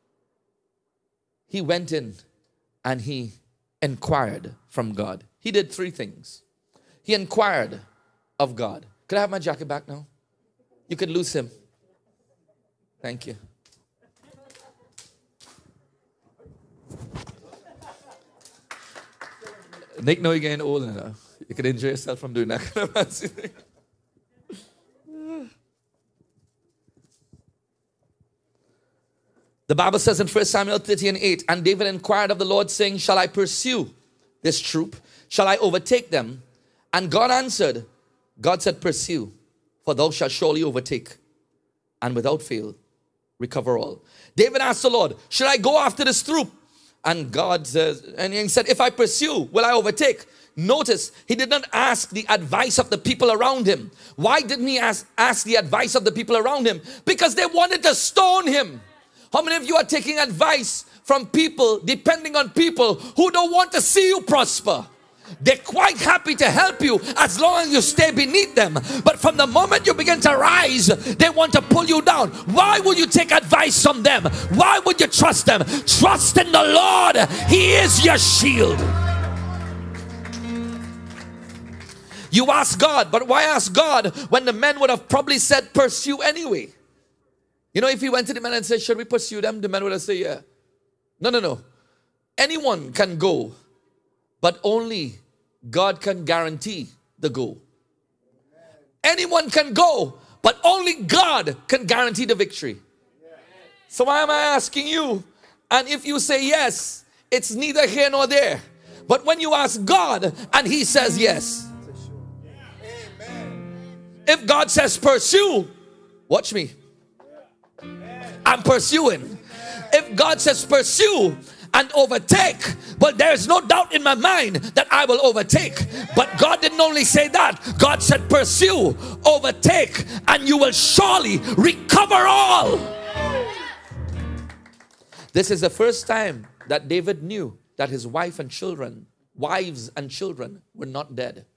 he went in and he inquired from God. He did three things. He inquired of God. Could I have my jacket back now? You could lose him. Thank you. Nick, know you're getting old enough. You can enjoy yourself from doing that kind of fancy thing. The Bible says in First Samuel thirteen and eight, and David inquired of the Lord, saying, shall I pursue this troop? Shall I overtake them? And God answered, God said, pursue, for thou shalt surely overtake, and without fail recover all. David asked the Lord, should I go after this troop? And God says, and he said, if I pursue, will I overtake? Notice, he did not ask the advice of the people around him. Why didn't he ask, ask the advice of the people around him? Because they wanted to stone him. How many of you are taking advice from people, depending on people who don't want to see you prosper? They're quite happy to help you as long as you stay beneath them. But from the moment you begin to rise, they want to pull you down. Why would you take advice from them? Why would you trust them? Trust in the Lord. He is your shield. You ask God, but why ask God when the men would have probably said pursue anyway? You know, if he went to the men and said, should we pursue them? The men would have said, yeah. No, no, no. Anyone can go, but only God can guarantee the go. Anyone can go, but only God can guarantee the victory. So why am I asking you? And if you say yes, it's neither here nor there. But when you ask God and he says yes. If God says pursue, watch me. I'm pursuing. If God says pursue and overtake, but there is no doubt in my mind that I will overtake. But God didn't only say that. God said pursue, overtake, and you will surely recover all. This is the first time that David knew that his wife and children, wives and children were not dead.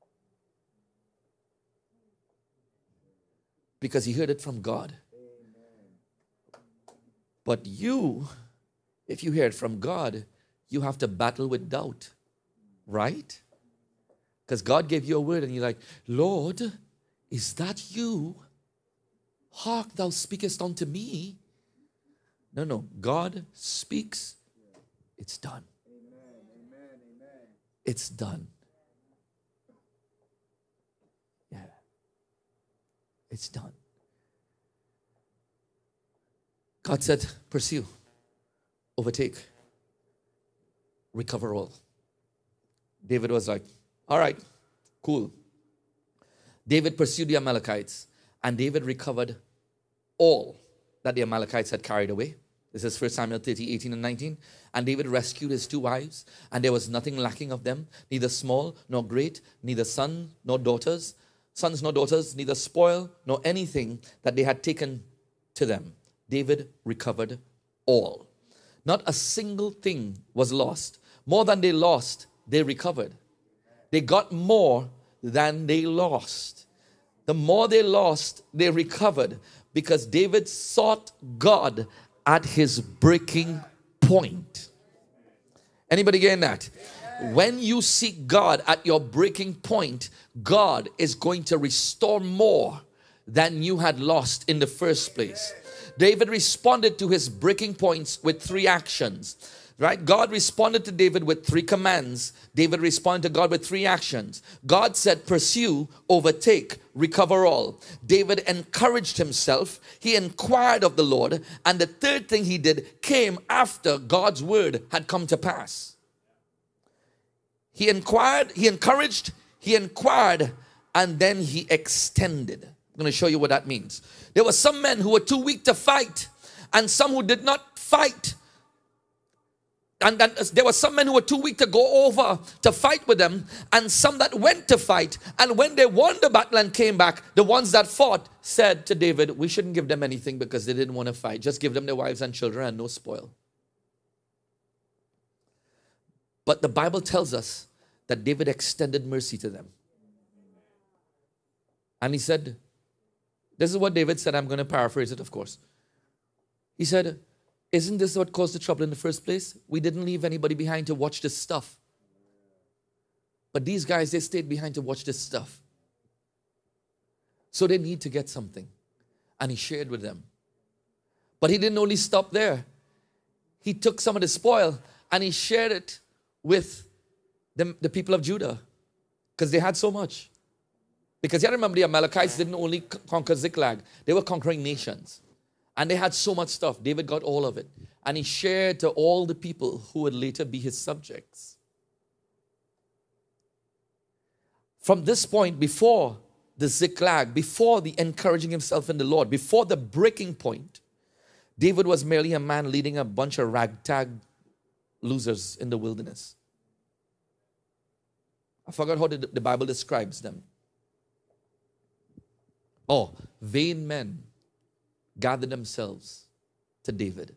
Because he heard it from God. But you, if you hear it from God, you have to battle with doubt. Right? Because God gave you a word and you're like, Lord, is that you? Hark, thou speakest unto me. No, no. God speaks. It's done. It's done. Yeah. It's done. God said, pursue, overtake, recover all. David was like, all right, cool. David pursued the Amalekites, and David recovered all that the Amalekites had carried away. This is First Samuel thirty, eighteen and nineteen. And David rescued his two wives, and there was nothing lacking of them, neither small nor great, neither son nor daughters, sons nor daughters, neither spoil nor anything that they had taken to them. David recovered all. Not a single thing was lost. More than they lost, they recovered. They got more than they lost. The more they lost, they recovered because David sought God at his breaking point. Anybody getting that? When you seek God at your breaking point, God is going to restore more than you had lost in the first place. David responded to his breaking points with three actions, right? God responded to David with three commands. David responded to God with three actions. God said, pursue, overtake, recover all. David encouraged himself. He inquired of the Lord. And the third thing he did came after God's word had come to pass. He inquired, he encouraged, he inquired, and then he extended. I'm going to show you what that means. There were some men who were too weak to fight, and some who did not fight. And then there were some men who were too weak to go over to fight with them, and some that went to fight. And when they won the battle and came back, the ones that fought said to David, we shouldn't give them anything because they didn't want to fight. Just give them their wives and children and no spoil. But the Bible tells us that David extended mercy to them. And he said, this is what David said. I'm going to paraphrase it, of course. He said, isn't this what caused the trouble in the first place? We didn't leave anybody behind to watch this stuff. But these guys, they stayed behind to watch this stuff. So they need to get something. And he shared with them. But he didn't only stop there. He took some of the spoil and he shared it with the, the people of Judah. Because they had so much. Because you remember the Amalekites didn't only conquer Ziklag. They were conquering nations. And they had so much stuff. David got all of it. And he shared to all the people who would later be his subjects. From this point, before the Ziklag, before the encouraging himself in the Lord, before the breaking point, David was merely a man leading a bunch of ragtag losers in the wilderness. I forgot how the, the Bible describes them. Oh, vain men gathered themselves to David.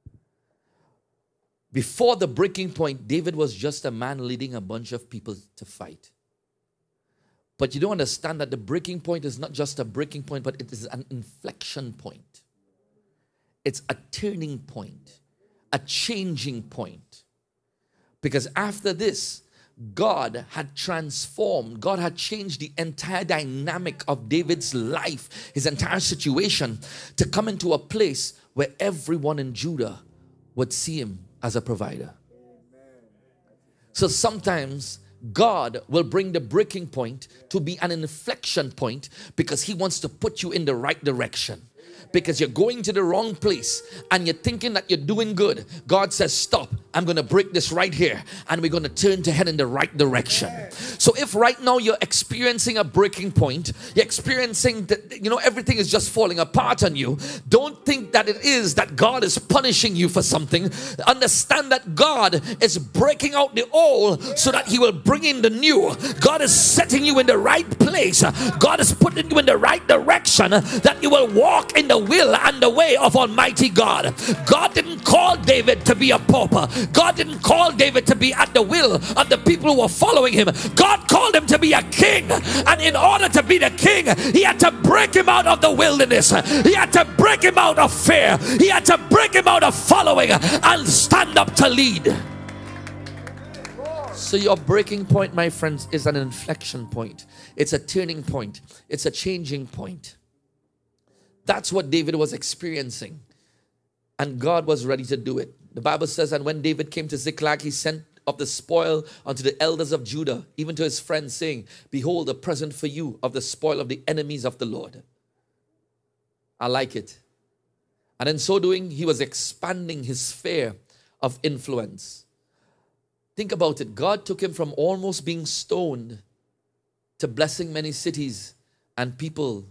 Before the breaking point, David was just a man leading a bunch of people to fight. But you don't understand that the breaking point is not just a breaking point, but it is an inflection point. It's a turning point, a changing point. Because after this, God had transformed, God had changed the entire dynamic of David's life, his entire situation, to come into a place where everyone in Judah would see him as a provider. So sometimes God will bring the breaking point to be an inflection point because he wants to put you in the right direction. Because you're going to the wrong place and you're thinking that you're doing good. God says, stop. I'm going to break this right here. And we're going to turn to head in the right direction. So if right now you're experiencing a breaking point, you're experiencing that, you know, everything is just falling apart on you. Don't think that it is that God is punishing you for something. Understand that God is breaking out the old so that he will bring in the new. God is setting you in the right place. God is putting you in the right direction that you will walk in the will and the way of Almighty God. God didn't call David to be a pauper. God didn't call David to be at the will of the people who were following him. God called him to be a king. And in order to be the king, he had to break him out of the wilderness. He had to break him out of fear. He had to break him out of following and stand up to lead. So your breaking point, my friends, is an inflection point. It's a turning point. It's a changing point. That's what David was experiencing. And God was ready to do it. The Bible says, and when David came to Ziklag, he sent of the spoil unto the elders of Judah, even to his friends, saying, behold, a present for you of the spoil of the enemies of the Lord. I like it. And in so doing, he was expanding his sphere of influence. Think about it. God took him from almost being stoned to blessing many cities and people.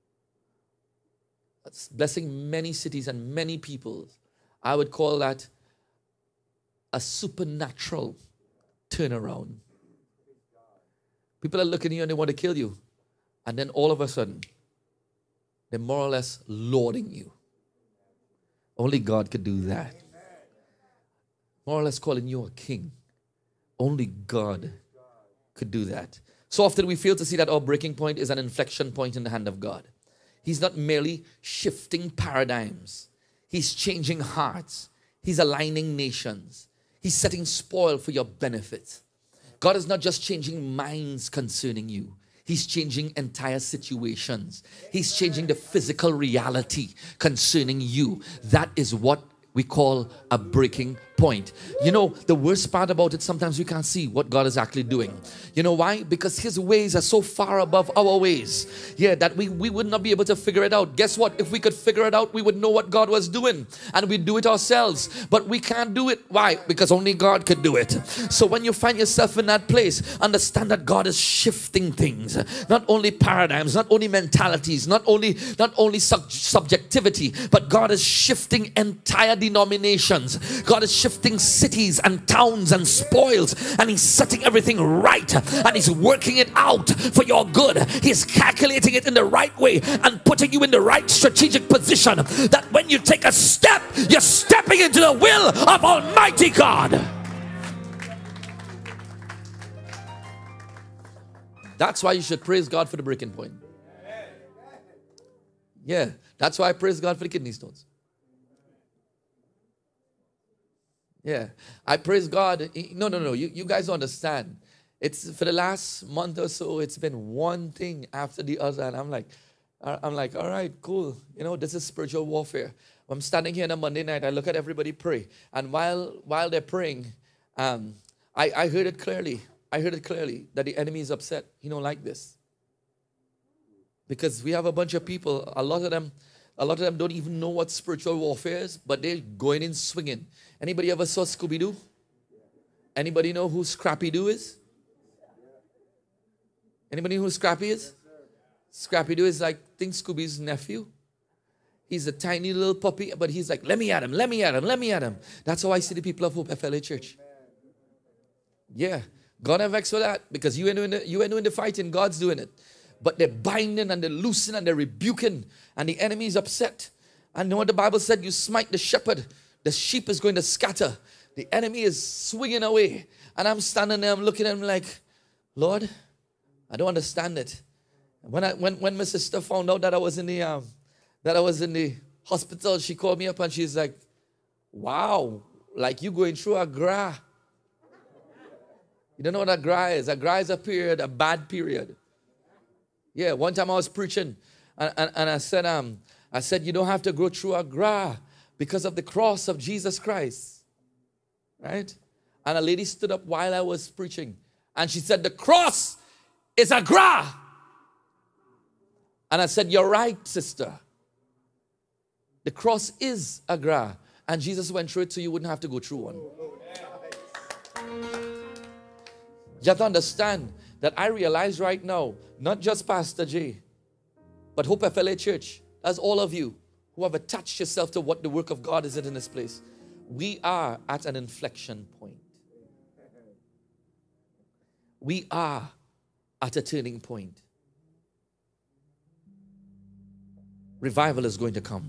Blessing many cities and many people. I would call that a supernatural turnaround. People are looking at you and they want to kill you. And then all of a sudden, they're more or less lauding you. Only God could do that. More or less calling you a king. Only God could do that. So often we fail to see that our breaking point is an inflection point in the hand of God. He's not merely shifting paradigms. He's changing hearts. He's aligning nations. He's setting spoil for your benefit. God is not just changing minds concerning you. He's changing entire situations. He's changing the physical reality concerning you. That is what we call a breaking point. You know, the worst part about it, sometimes we can't see what God is actually doing. You know why? Because his ways are so far above our ways. Yeah, that we, we would not be able to figure it out. Guess what? If we could figure it out, we would know what God was doing. And we'd do it ourselves. But we can't do it. Why? Because only God could do it. So when you find yourself in that place, understand that God is shifting things. Not only paradigms, not only mentalities, not only, not only sub subjectivity, but God is shifting entire denominations. God is shifting cities and towns and spoils, and he's setting everything right, and he's working it out for your good. He's calculating it in the right way and putting you in the right strategic position, that when you take a step, you're stepping into the will of Almighty God. That's why you should praise God for the breaking point. Yeah, that's why I praise God for the kidney stones. Yeah, I praise God. No, no, no, you, you guys understand. It's for the last month or so, it's been one thing after the other. And I'm like, I'm like, all right, cool. You know, this is spiritual warfare. I'm standing here on a Monday night. I look at everybody pray. And while while they're praying, um, I, I heard it clearly. I heard it clearly that the enemy is upset. He don't like this. Because we have a bunch of people, a lot of them, a lot of them don't even know what spiritual warfare is, but they're going in swinging. Anybody ever saw Scooby-Doo? Anybody know who Scrappy-Doo is? Anybody know who Scrappy is? Scrappy-Doo is like, think Scooby's nephew. He's a tiny little puppy, but he's like, let me at him, let me at him, let me at him. That's how I see the people of Hope F L A Church. Yeah. God have vex for that because you ain't doing the, you ain't doing the fighting, God's doing it. But they're binding and they're loosing and they're rebuking and the enemy is upset. And know what the Bible said? You smite the shepherd, the sheep is going to scatter. The enemy is swinging away. And I'm standing there, I'm looking at him like, Lord, I don't understand it. When I when when my sister found out that I was in the um that I was in the hospital, she called me up and she's like, wow, like you going through a gra. You don't know what a gra is. A gra is a period, a bad period. Yeah, one time I was preaching and, and, and I said, um, I said, you don't have to go through a gra because of the cross of Jesus Christ. Right? And a lady stood up while I was preaching and she said, the cross is a gra. And I said, you're right, sister. The cross is a gra. And Jesus went through it so you wouldn't have to go through one. You have to understand that I realize right now, not just Pastor J, but Hope F L A Church, as all of you who have attached yourself to what the work of God is in this place, we are at an inflection point. We are at a turning point. Revival is going to come.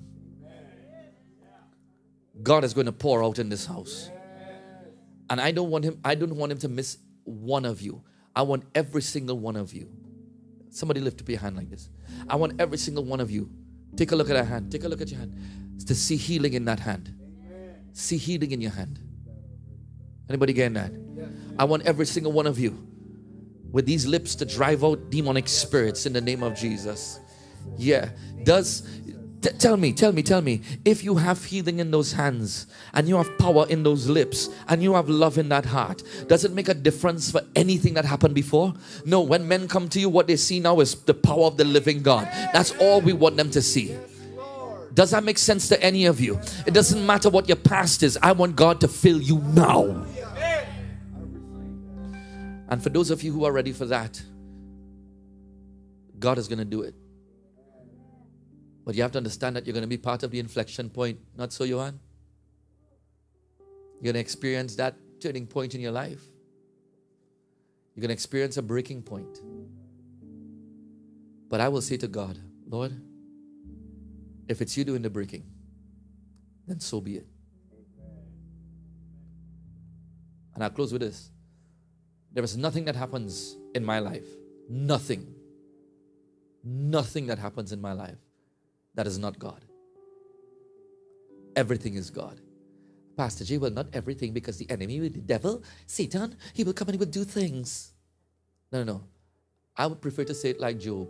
God is going to pour out in this house. And I don't want him, I don't want him to miss one of you. I want every single one of you. Somebody lift up your hand like this. I want every single one of you. Take a look at that hand. Take a look at your hand. To see healing in that hand. See healing in your hand. Anybody getting that? I want every single one of you with these lips to drive out demonic spirits in the name of Jesus. Yeah. Does t- tell me, tell me, tell me, if you have healing in those hands and you have power in those lips and you have love in that heart, does it make a difference for anything that happened before? No, when men come to you, what they see now is the power of the living God. That's all we want them to see. Does that make sense to any of you? It doesn't matter what your past is. I want God to fill you now. And for those of you who are ready for that, God is going to do it. But you have to understand that you're going to be part of the inflection point. Not so, Johan? You're going to experience that turning point in your life. You're going to experience a breaking point. But I will say to God, Lord, if it's you doing the breaking, then so be it. And I'll close with this. There is nothing that happens in my life. Nothing. Nothing that happens in my life that is not God. Everything is God. Pastor J, well, not everything, because the enemy, the devil, Satan, he will come and he will do things. No, no, no. I would prefer to say it like Job.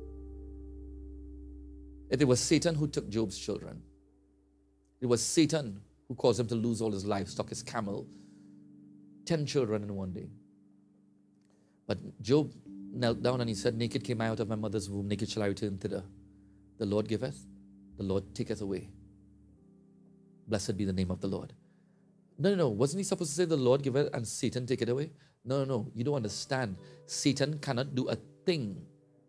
If it was Satan who took Job's children, it was Satan who caused him to lose all his livestock, his camel, ten children in one day. But Job knelt down and he said, naked came I out of my mother's womb, naked shall I return thither. The Lord giveth, the Lord taketh away. Blessed be the name of the Lord. No, no, no. Wasn't he supposed to say the Lord giveth and Satan take it away? No, no, no. You don't understand. Satan cannot do a thing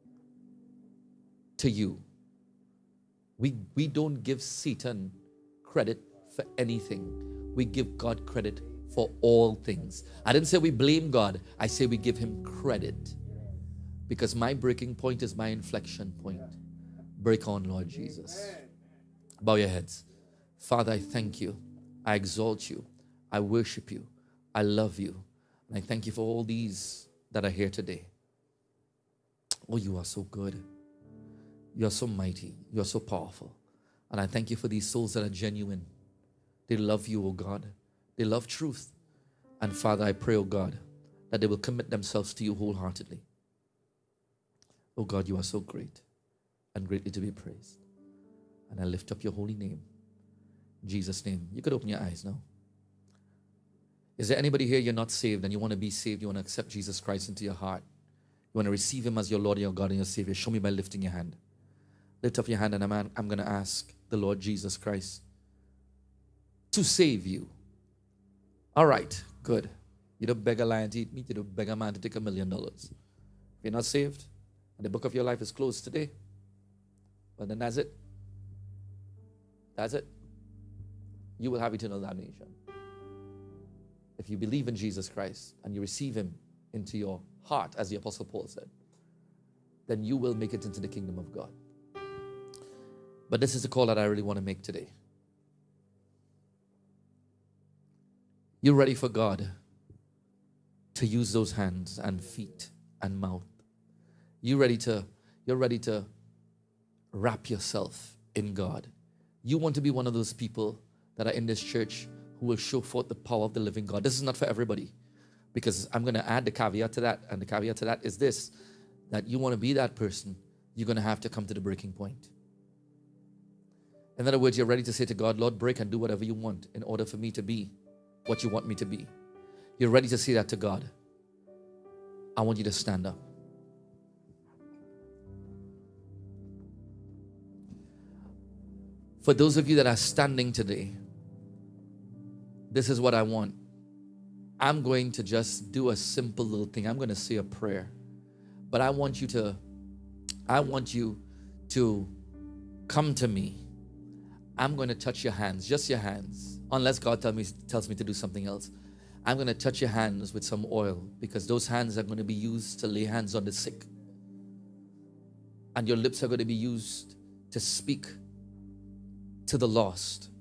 to you. We, we don't give Satan credit for anything. We give God credit for all things. I didn't say we blame God. I say we give him credit. Because my breaking point is my inflection point. Break on, Lord Jesus. Bow your heads. Father, I thank you. I exalt you. I worship you. I love you. And I thank you for all these that are here today. Oh, you are so good. You're so mighty. You're so powerful. And I thank you for these souls that are genuine. They love you, oh God. They love truth. And Father, I pray, oh God, that they will commit themselves to you wholeheartedly. Oh God, you are so great and greatly to be praised. And I lift up your holy name. In Jesus' name. You could open your eyes now. Is there anybody here, you're not saved and you want to be saved? You want to accept Jesus Christ into your heart? You want to receive him as your Lord, your God, and your Savior? Show me by lifting your hand. Lift up your hand and I'm, I'm going to ask the Lord Jesus Christ to save you. All right, good. You don't beg a lion to eat meat. You don't beg a man to take a million dollars. If you're not saved and the book of your life is closed today, well then that's it. That's it. You will have eternal damnation. If you believe in Jesus Christ and you receive him into your heart, as the Apostle Paul said, then you will make it into the kingdom of God. But this is the call that I really want to make today. You're ready for God to use those hands and feet and mouth. You ready to, you're ready to wrap yourself in God. You want to be one of those people that are in this church who will show forth the power of the living God. This is not for everybody, because I'm going to add the caveat to that, and the caveat to that is this, that you want to be that person, you're going to have to come to the breaking point. In other words, you're ready to say to God, Lord, break and do whatever you want in order for me to be what you want me to be. You're ready to say that to God. I want you to stand up. For those of you that are standing today, this is what I want. I'm going to just do a simple little thing. I'm going to say a prayer. But I want you to, I want you to come to me. I'm going to touch your hands, just your hands. Unless God tell me, tells me to do something else. I'm going to touch your hands with some oil, because those hands are going to be used to lay hands on the sick. And your lips are going to be used to speak to the lost.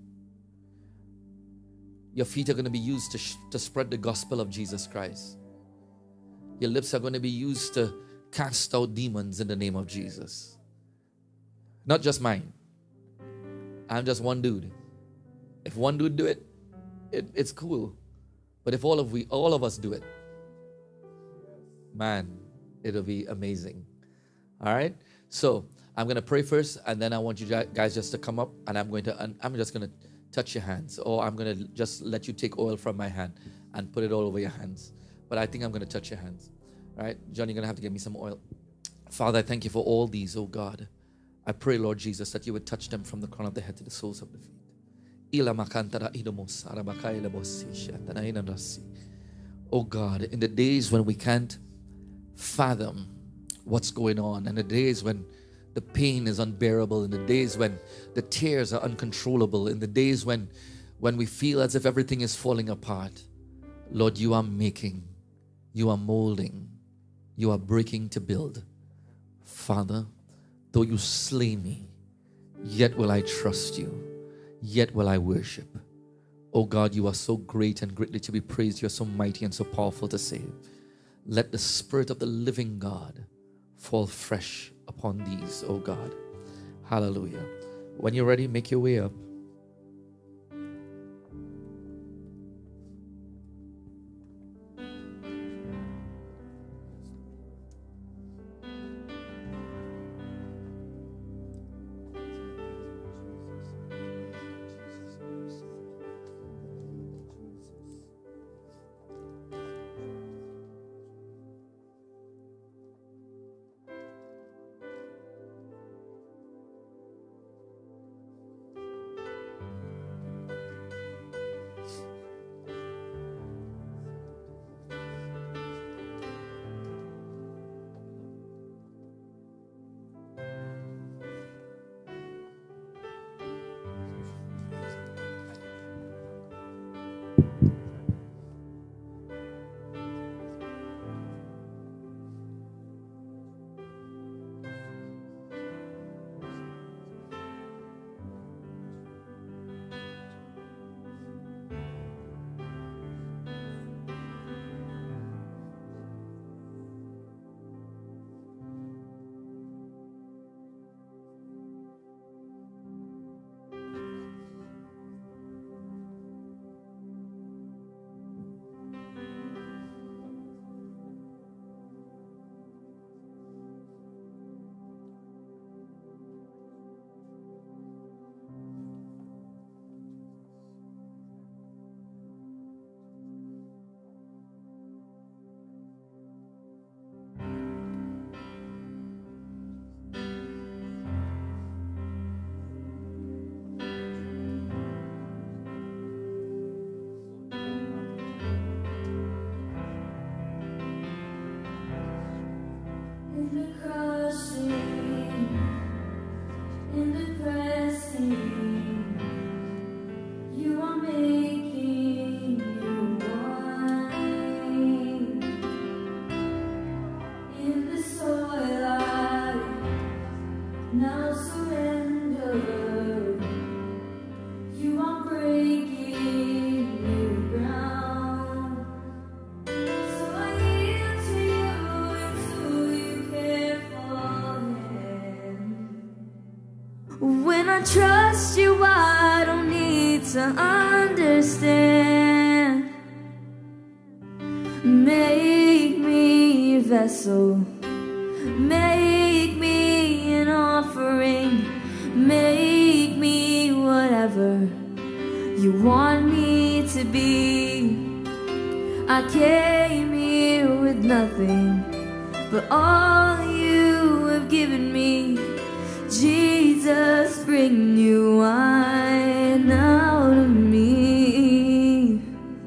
Your feet are going to be used to, sh- to spread the gospel of Jesus Christ. Your lips are going to be used to cast out demons in the name of Jesus. Not just mine. I'm just one dude. If one dude do it, it it's cool. But if all of we, all of us do it, man, it'll be amazing. All right? So I'm going to pray first, and then I want you guys just to come up, and I'm going to, I'm just going to touch your hands, or I'm going to just let you take oil from my hand and put it all over your hands. But I think I'm going to touch your hands. All right? John, you're going to have to give me some oil. Father, I thank you for all these, oh God. I pray, Lord Jesus, that you would touch them from the crown of the head to the soles of the feet. Oh God, in the days when we can't fathom what's going on, and the days when the pain is unbearable, in the days when the tears are uncontrollable, in the days when, when we feel as if everything is falling apart, Lord, you are making, you are molding, you are breaking to build. Father, though you slay me, yet will I trust you. Yet will I worship. Oh God, you are so great and greatly to be praised. You're so mighty and so powerful to save. Let the Spirit of the living God fall fresh upon these, oh God. Hallelujah. When you're ready, make your way up. I trust you, I don't need to understand. Make me a vessel, make me an offering, make me whatever you want me to be. I came here with nothing but all you have given me. Jesus, bring new wine out of me.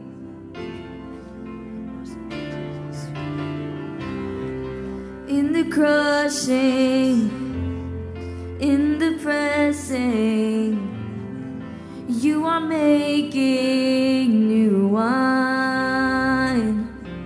In the crushing, in the pressing, you are making new wine.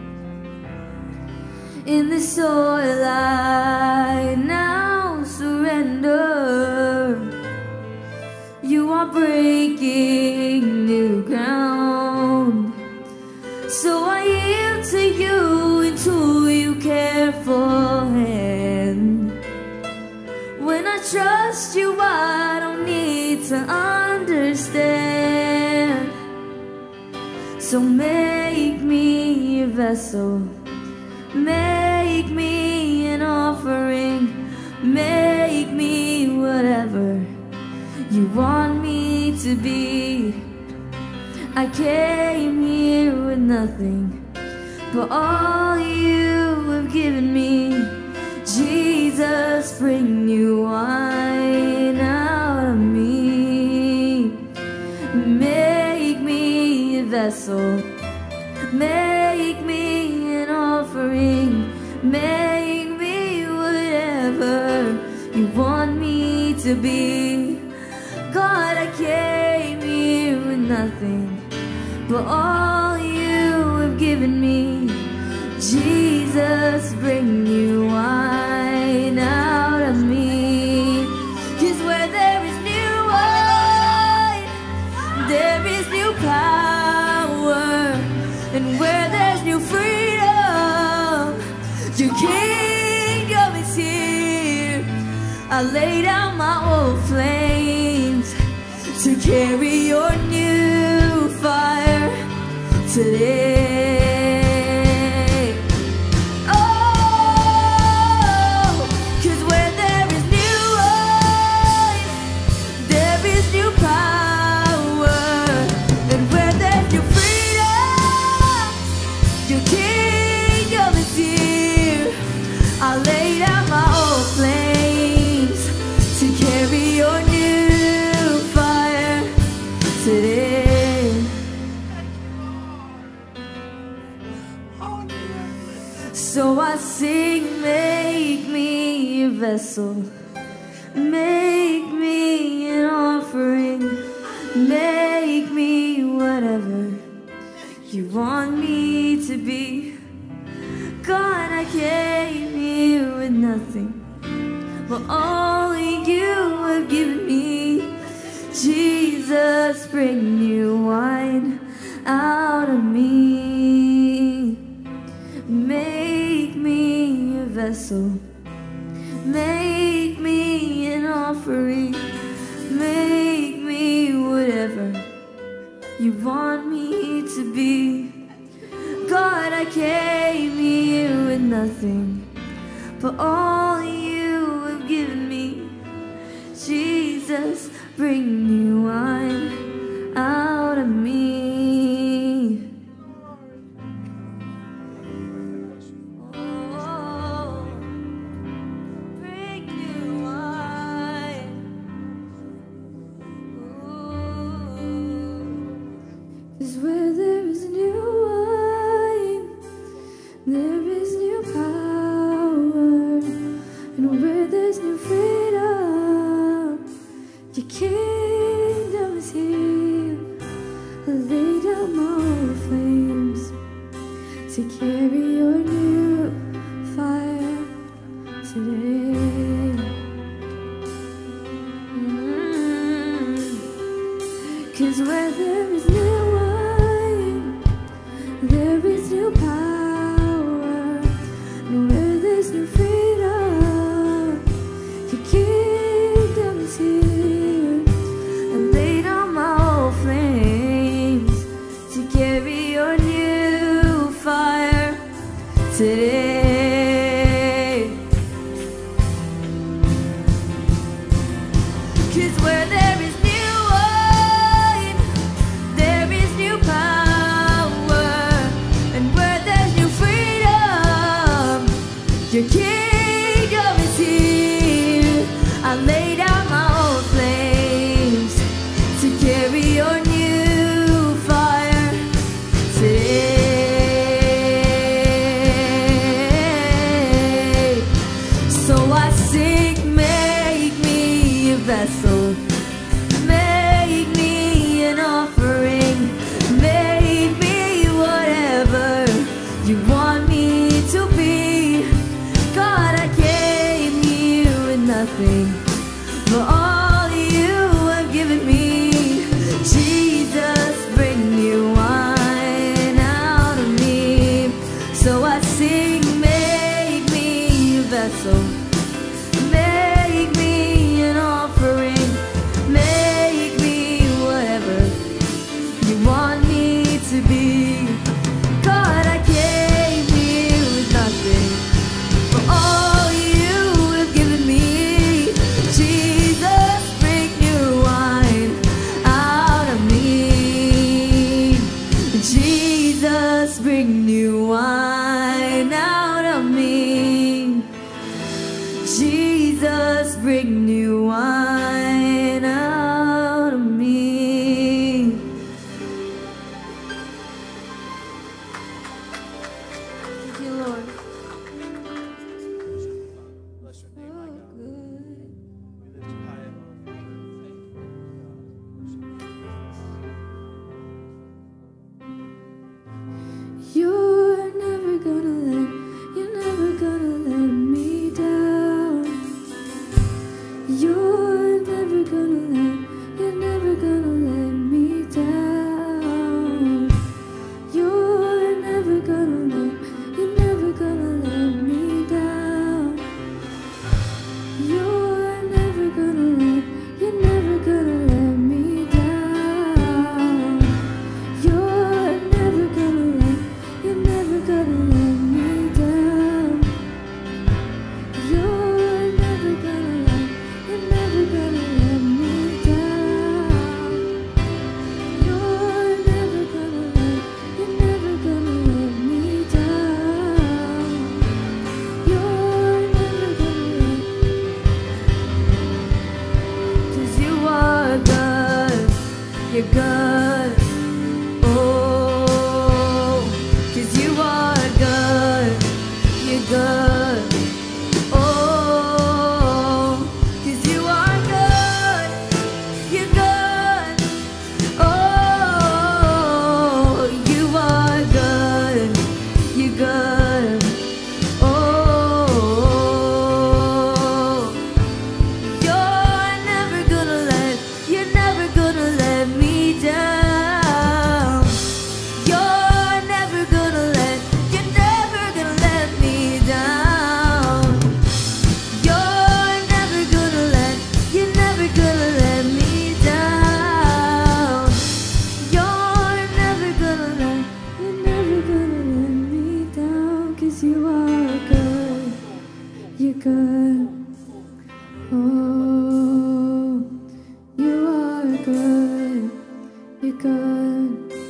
In the soil I now surrender, you are breaking new ground. So I yield to you into your careful hand. When I trust you, I don't need to understand. So make me a vessel, make me an offering, make me whatever you want me to be. I came here with nothing but all you have given me. Jesus, bring new wine out of me. Make me a vessel, make me an offering, make me whatever you want me to be. God, I came here with nothing but all you have given me. Jesus, bring new wine out of me. 'Cause where there is new wine, there is new power. And where there's new freedom, your kingdom is here. I lay down my old flames to carry your new fire today. So I sing, make me a vessel, make me an offering, make me whatever you want me to be. God, I came here with nothing but all you have given me. Jesus, bring new wine out of me. Make me a vessel, make me an offering, make me whatever you want me to be. God, I came here with nothing but all you have given me. Jesus, bring new wine out of me. Where there is new wine, there is new power. And where there's new freedom, your kingdom is here. I lay down my flames to carry your new fire today. Mm-hmm. 'Cause where there is new there is new power, and where there's new freedom, your kingdom is here. good. Oh, 'cause you are good. You're good. Oh, 'cause you are good. You're good. Oh, you are good. You're good. Oh, you're never gonna let, you're never gonna let me down. You're never gonna let, you're never gonna let me down. You're never gonna let, you're never gonna let me down. You're never gonna let, you're never gonna let me down. 'Cause you are good, you're good. Oh, you are good, you're good.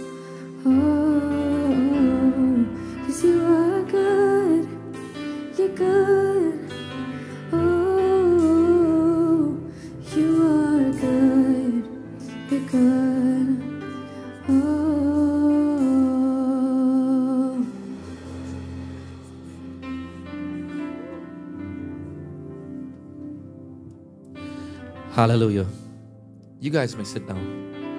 Oh, 'cause you are good, you're good. Oh, you are good, you're good. Oh. Hallelujah. You guys may sit down.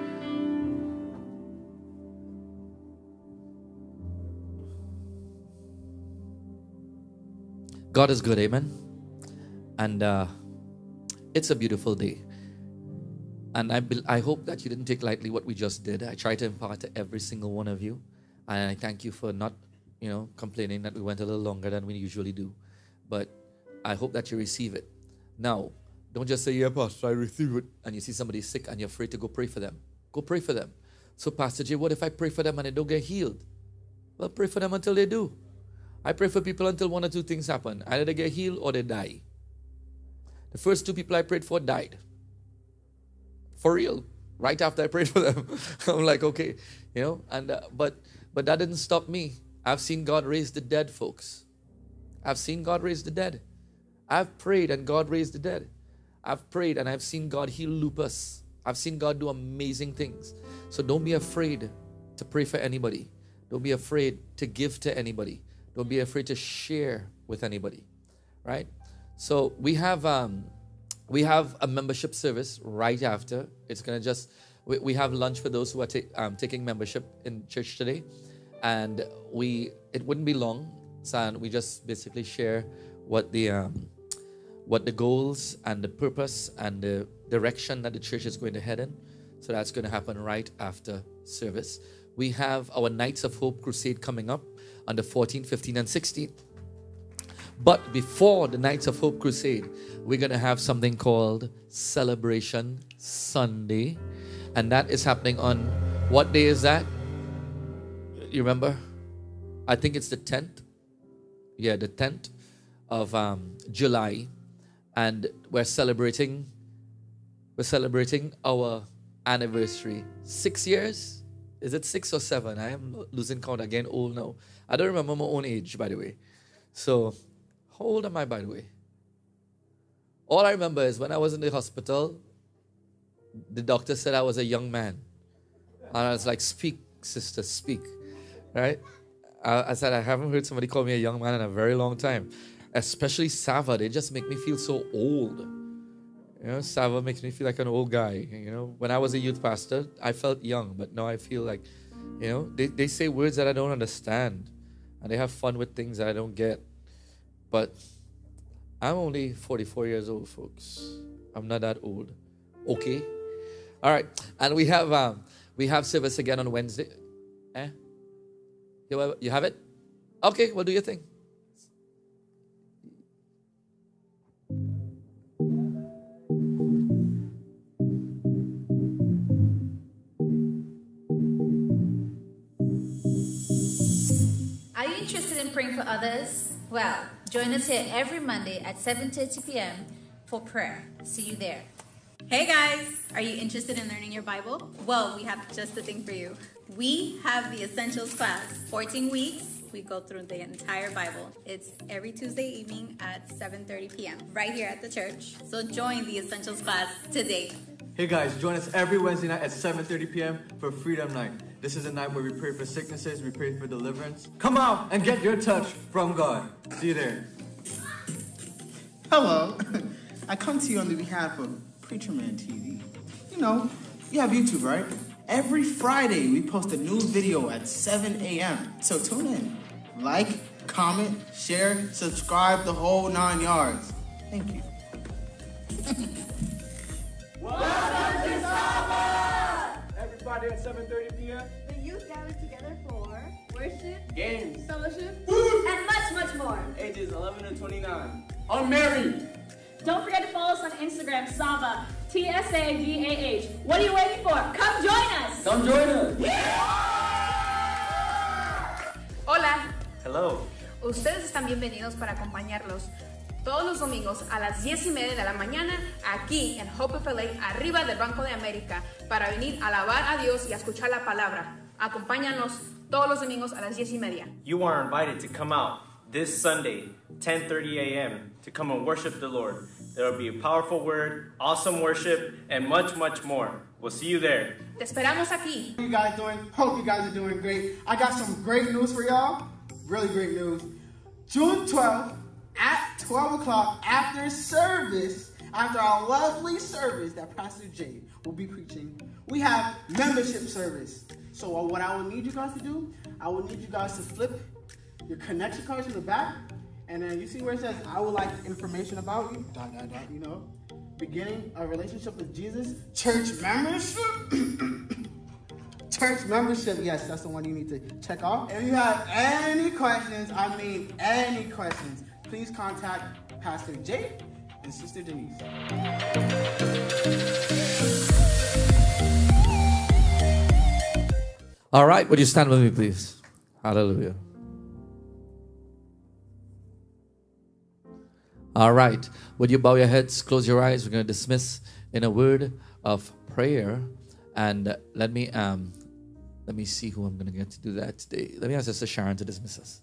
God is good, amen. And uh, it's a beautiful day. And I, bel- I hope that you didn't take lightly what we just did. I try to impart to every single one of you. And I thank you for not, you know, complaining that we went a little longer than we usually do. But I hope that you receive it. Now, don't just say, yeah, Pastor, I receive it. And you see somebody sick and you're afraid to go pray for them. Go pray for them. So, Pastor Jay, what if I pray for them and they don't get healed? Well, pray for them until they do. I pray for people until one or two things happen. Either they get healed or they die. The first two people I prayed for died. For real. Right after I prayed for them. I'm like, okay. You know, and uh, but but that didn't stop me. I've seen God raise the dead, folks. I've seen God raise the dead. I've prayed and God raised the dead. I've prayed and I've seen God heal lupus. I've seen God do amazing things. So don't be afraid to pray for anybody. Don't be afraid to give to anybody. Don't be afraid to share with anybody. Right? So we have um, we have a membership service right after. It's gonna just we, we have lunch for those who are ta- um, taking membership in church today, and we it wouldn't be long. So we just basically share what the um, what the goals and the purpose and the direction that the church is going to head in. So that's going to happen right after service. We have our Nights of Hope Crusade coming up on the fourteenth, fifteenth, and sixteenth. But before the Nights of Hope Crusade, we're going to have something called Celebration Sunday. And that is happening on, what day is that? You remember? I think it's the tenth. Yeah, the tenth of um, July. And we're celebrating, we're celebrating our anniversary. Six years? Is it six or seven? I am losing count again, old now. I don't remember my own age, by the way. So, how old am I, by the way? All I remember is when I was in the hospital, the doctor said I was a young man. And I was like, speak, sister, speak. Right? I, I said, I haven't heard somebody call me a young man in a very long time. Especially Sava, they just make me feel so old. You know, Sava makes me feel like an old guy. You know, when I was a youth pastor, I felt young, but now I feel like, you know, they, they say words that I don't understand. And they have fun with things that I don't get. But I'm only forty-four years old, folks. I'm not that old. Okay? All right. And we have um, we have service again on Wednesday. Eh? You, you have it? Okay, well, do your thing. Are you interested in praying for others? Well, join us here every Monday at seven thirty p.m. for prayer. See you there. Hey guys, are you interested in learning your Bible? Well, we have just the thing for you. We have the Essentials class, fourteen weeks. We go through the entire Bible. It's every Tuesday evening at seven thirty p.m. right here at the church. So join the Essentials class today. Hey guys, join us every Wednesday night at seven thirty p m for Freedom Night. This is a night where we pray for sicknesses, we pray for deliverance. Come out and get your touch from God. See you there. Hello. I come to you on the behalf of Preacher Man T V. You know, you have YouTube, right? Every Friday we post a new video at seven a m So tune in. Like, comment, share, subscribe, the whole nine yards. Thank you. Welcome to Saba! Every Friday at seven thirty p m The youth gather together for worship, games, fellowship, and much, much more. ages eleven to twenty-nine. Unmarried. Don't forget to follow us on Instagram, Saba, T S A V A H. What are you waiting for? Come join us. Come join us. Hola. Hello. Ustedes están bienvenidos para acompañarlos todos los domingos a las diez y media de la mañana aquí en Hope F L A, arriba del Banco de América, para venir a alabar a Dios y a escuchar la palabra. Acompáñanos todos los domingos a las diez y media. You are invited to come out this Sunday, ten thirty a m, to come and worship the Lord. There will be a powerful word, awesome worship, and much, much more. We'll see you there. Te esperamos aquí. How you guys doing? Hope you guys are doing great. I got some great news for y'all. Really great news. June twelfth at twelve o'clock after service, after our lovely service that Pastor Jay will be preaching, we have membership service. So uh, what I will need you guys to do, I will need you guys to flip your connection cards in the back, and then you see where it says, I would like information about you, dot, dot, dot, you know, beginning a relationship with Jesus, church membership, church membership, yes, that's the one you need to check off. If you have any questions, I mean any questions, please contact Pastor Jay and Sister Denise. All right, would you stand with me, please? Hallelujah. All right, would you bow your heads, close your eyes? We're going to dismiss in a word of prayer. And uh, let me um, let me see who I'm going to get to do that today. Let me ask Sister Sharon to dismiss us.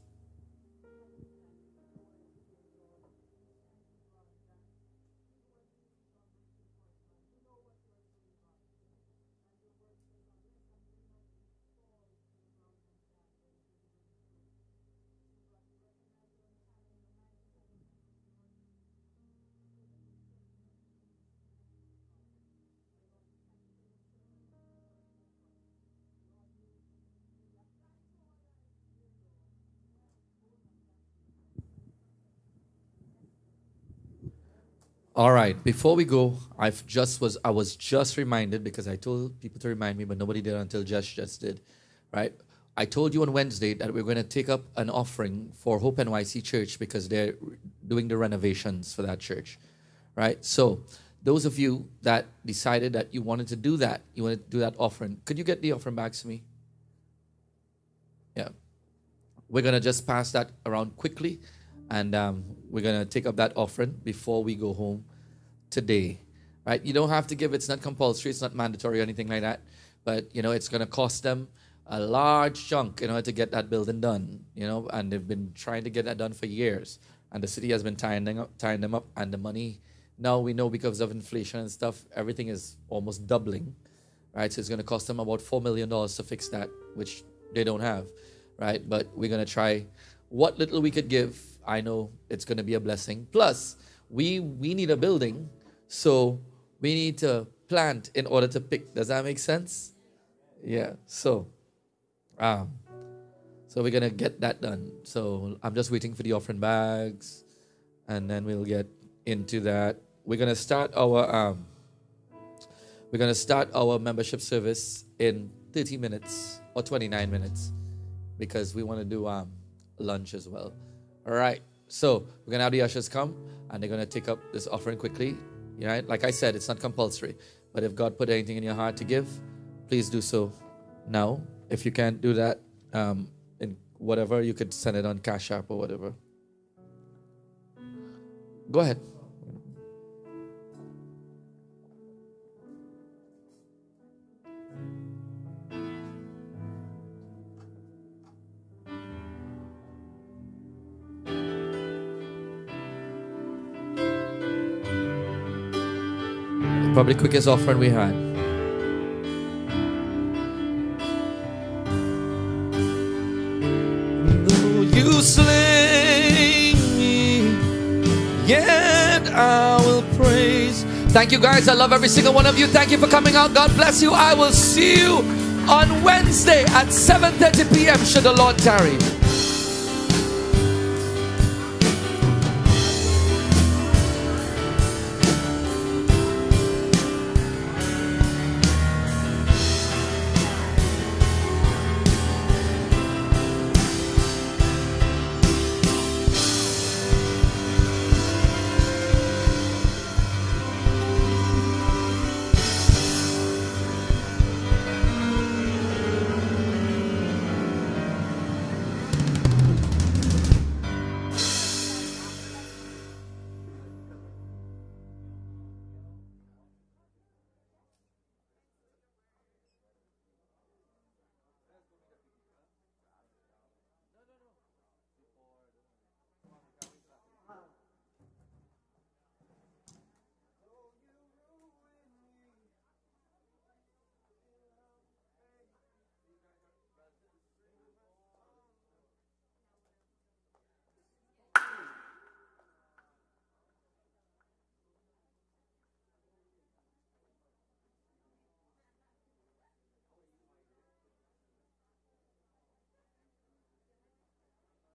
All right, before we go, I've just was I was just reminded, because I told people to remind me, but nobody did until Josh just did, right? I told you on Wednesday that we're going to take up an offering for Hope N Y C Church because they're doing the renovations for that church, right? So those of you that decided that you wanted to do that, you wanted to do that offering, could you get the offering back to me? Yeah. We're going to just pass that around quickly. And um, we're going to take up that offering before we go home today, right? You don't have to give. It's not compulsory. It's not mandatory or anything like that. But, you know, it's going to cost them a large chunk in order to get that building done, you know, and they've been trying to get that done for years. And the city has been tying them up, tying them up. And the money, now we know because of inflation and stuff, everything is almost doubling, right? So it's going to cost them about four million dollars to fix that, which they don't have, right? But we're going to try what little we could give. I know it's going to be a blessing. Plus, we we need a building, so we need to plant in order to pick. Does that make sense? Yeah. So, um, so we're going to get that done. So I'm just waiting for the offering bags, and then we'll get into that. We're going to start our um, we're going to start our membership service in thirty minutes or twenty-nine minutes because we want to do um, lunch as well. All right, so we're going to have the ushers come, and they're going to take up this offering quickly. You know, like I said, it's not compulsory. But if God put anything in your heart to give, please do so now. If you can't do that, um, in whatever, you could send it on CashApp or whatever. Go ahead. Probably quickest offering we had. Though you slay me, yet I will praise. Thank you guys. I love every single one of you. Thank you for coming out. God bless you. I will see you on Wednesday at seven thirty p m should the Lord tarry.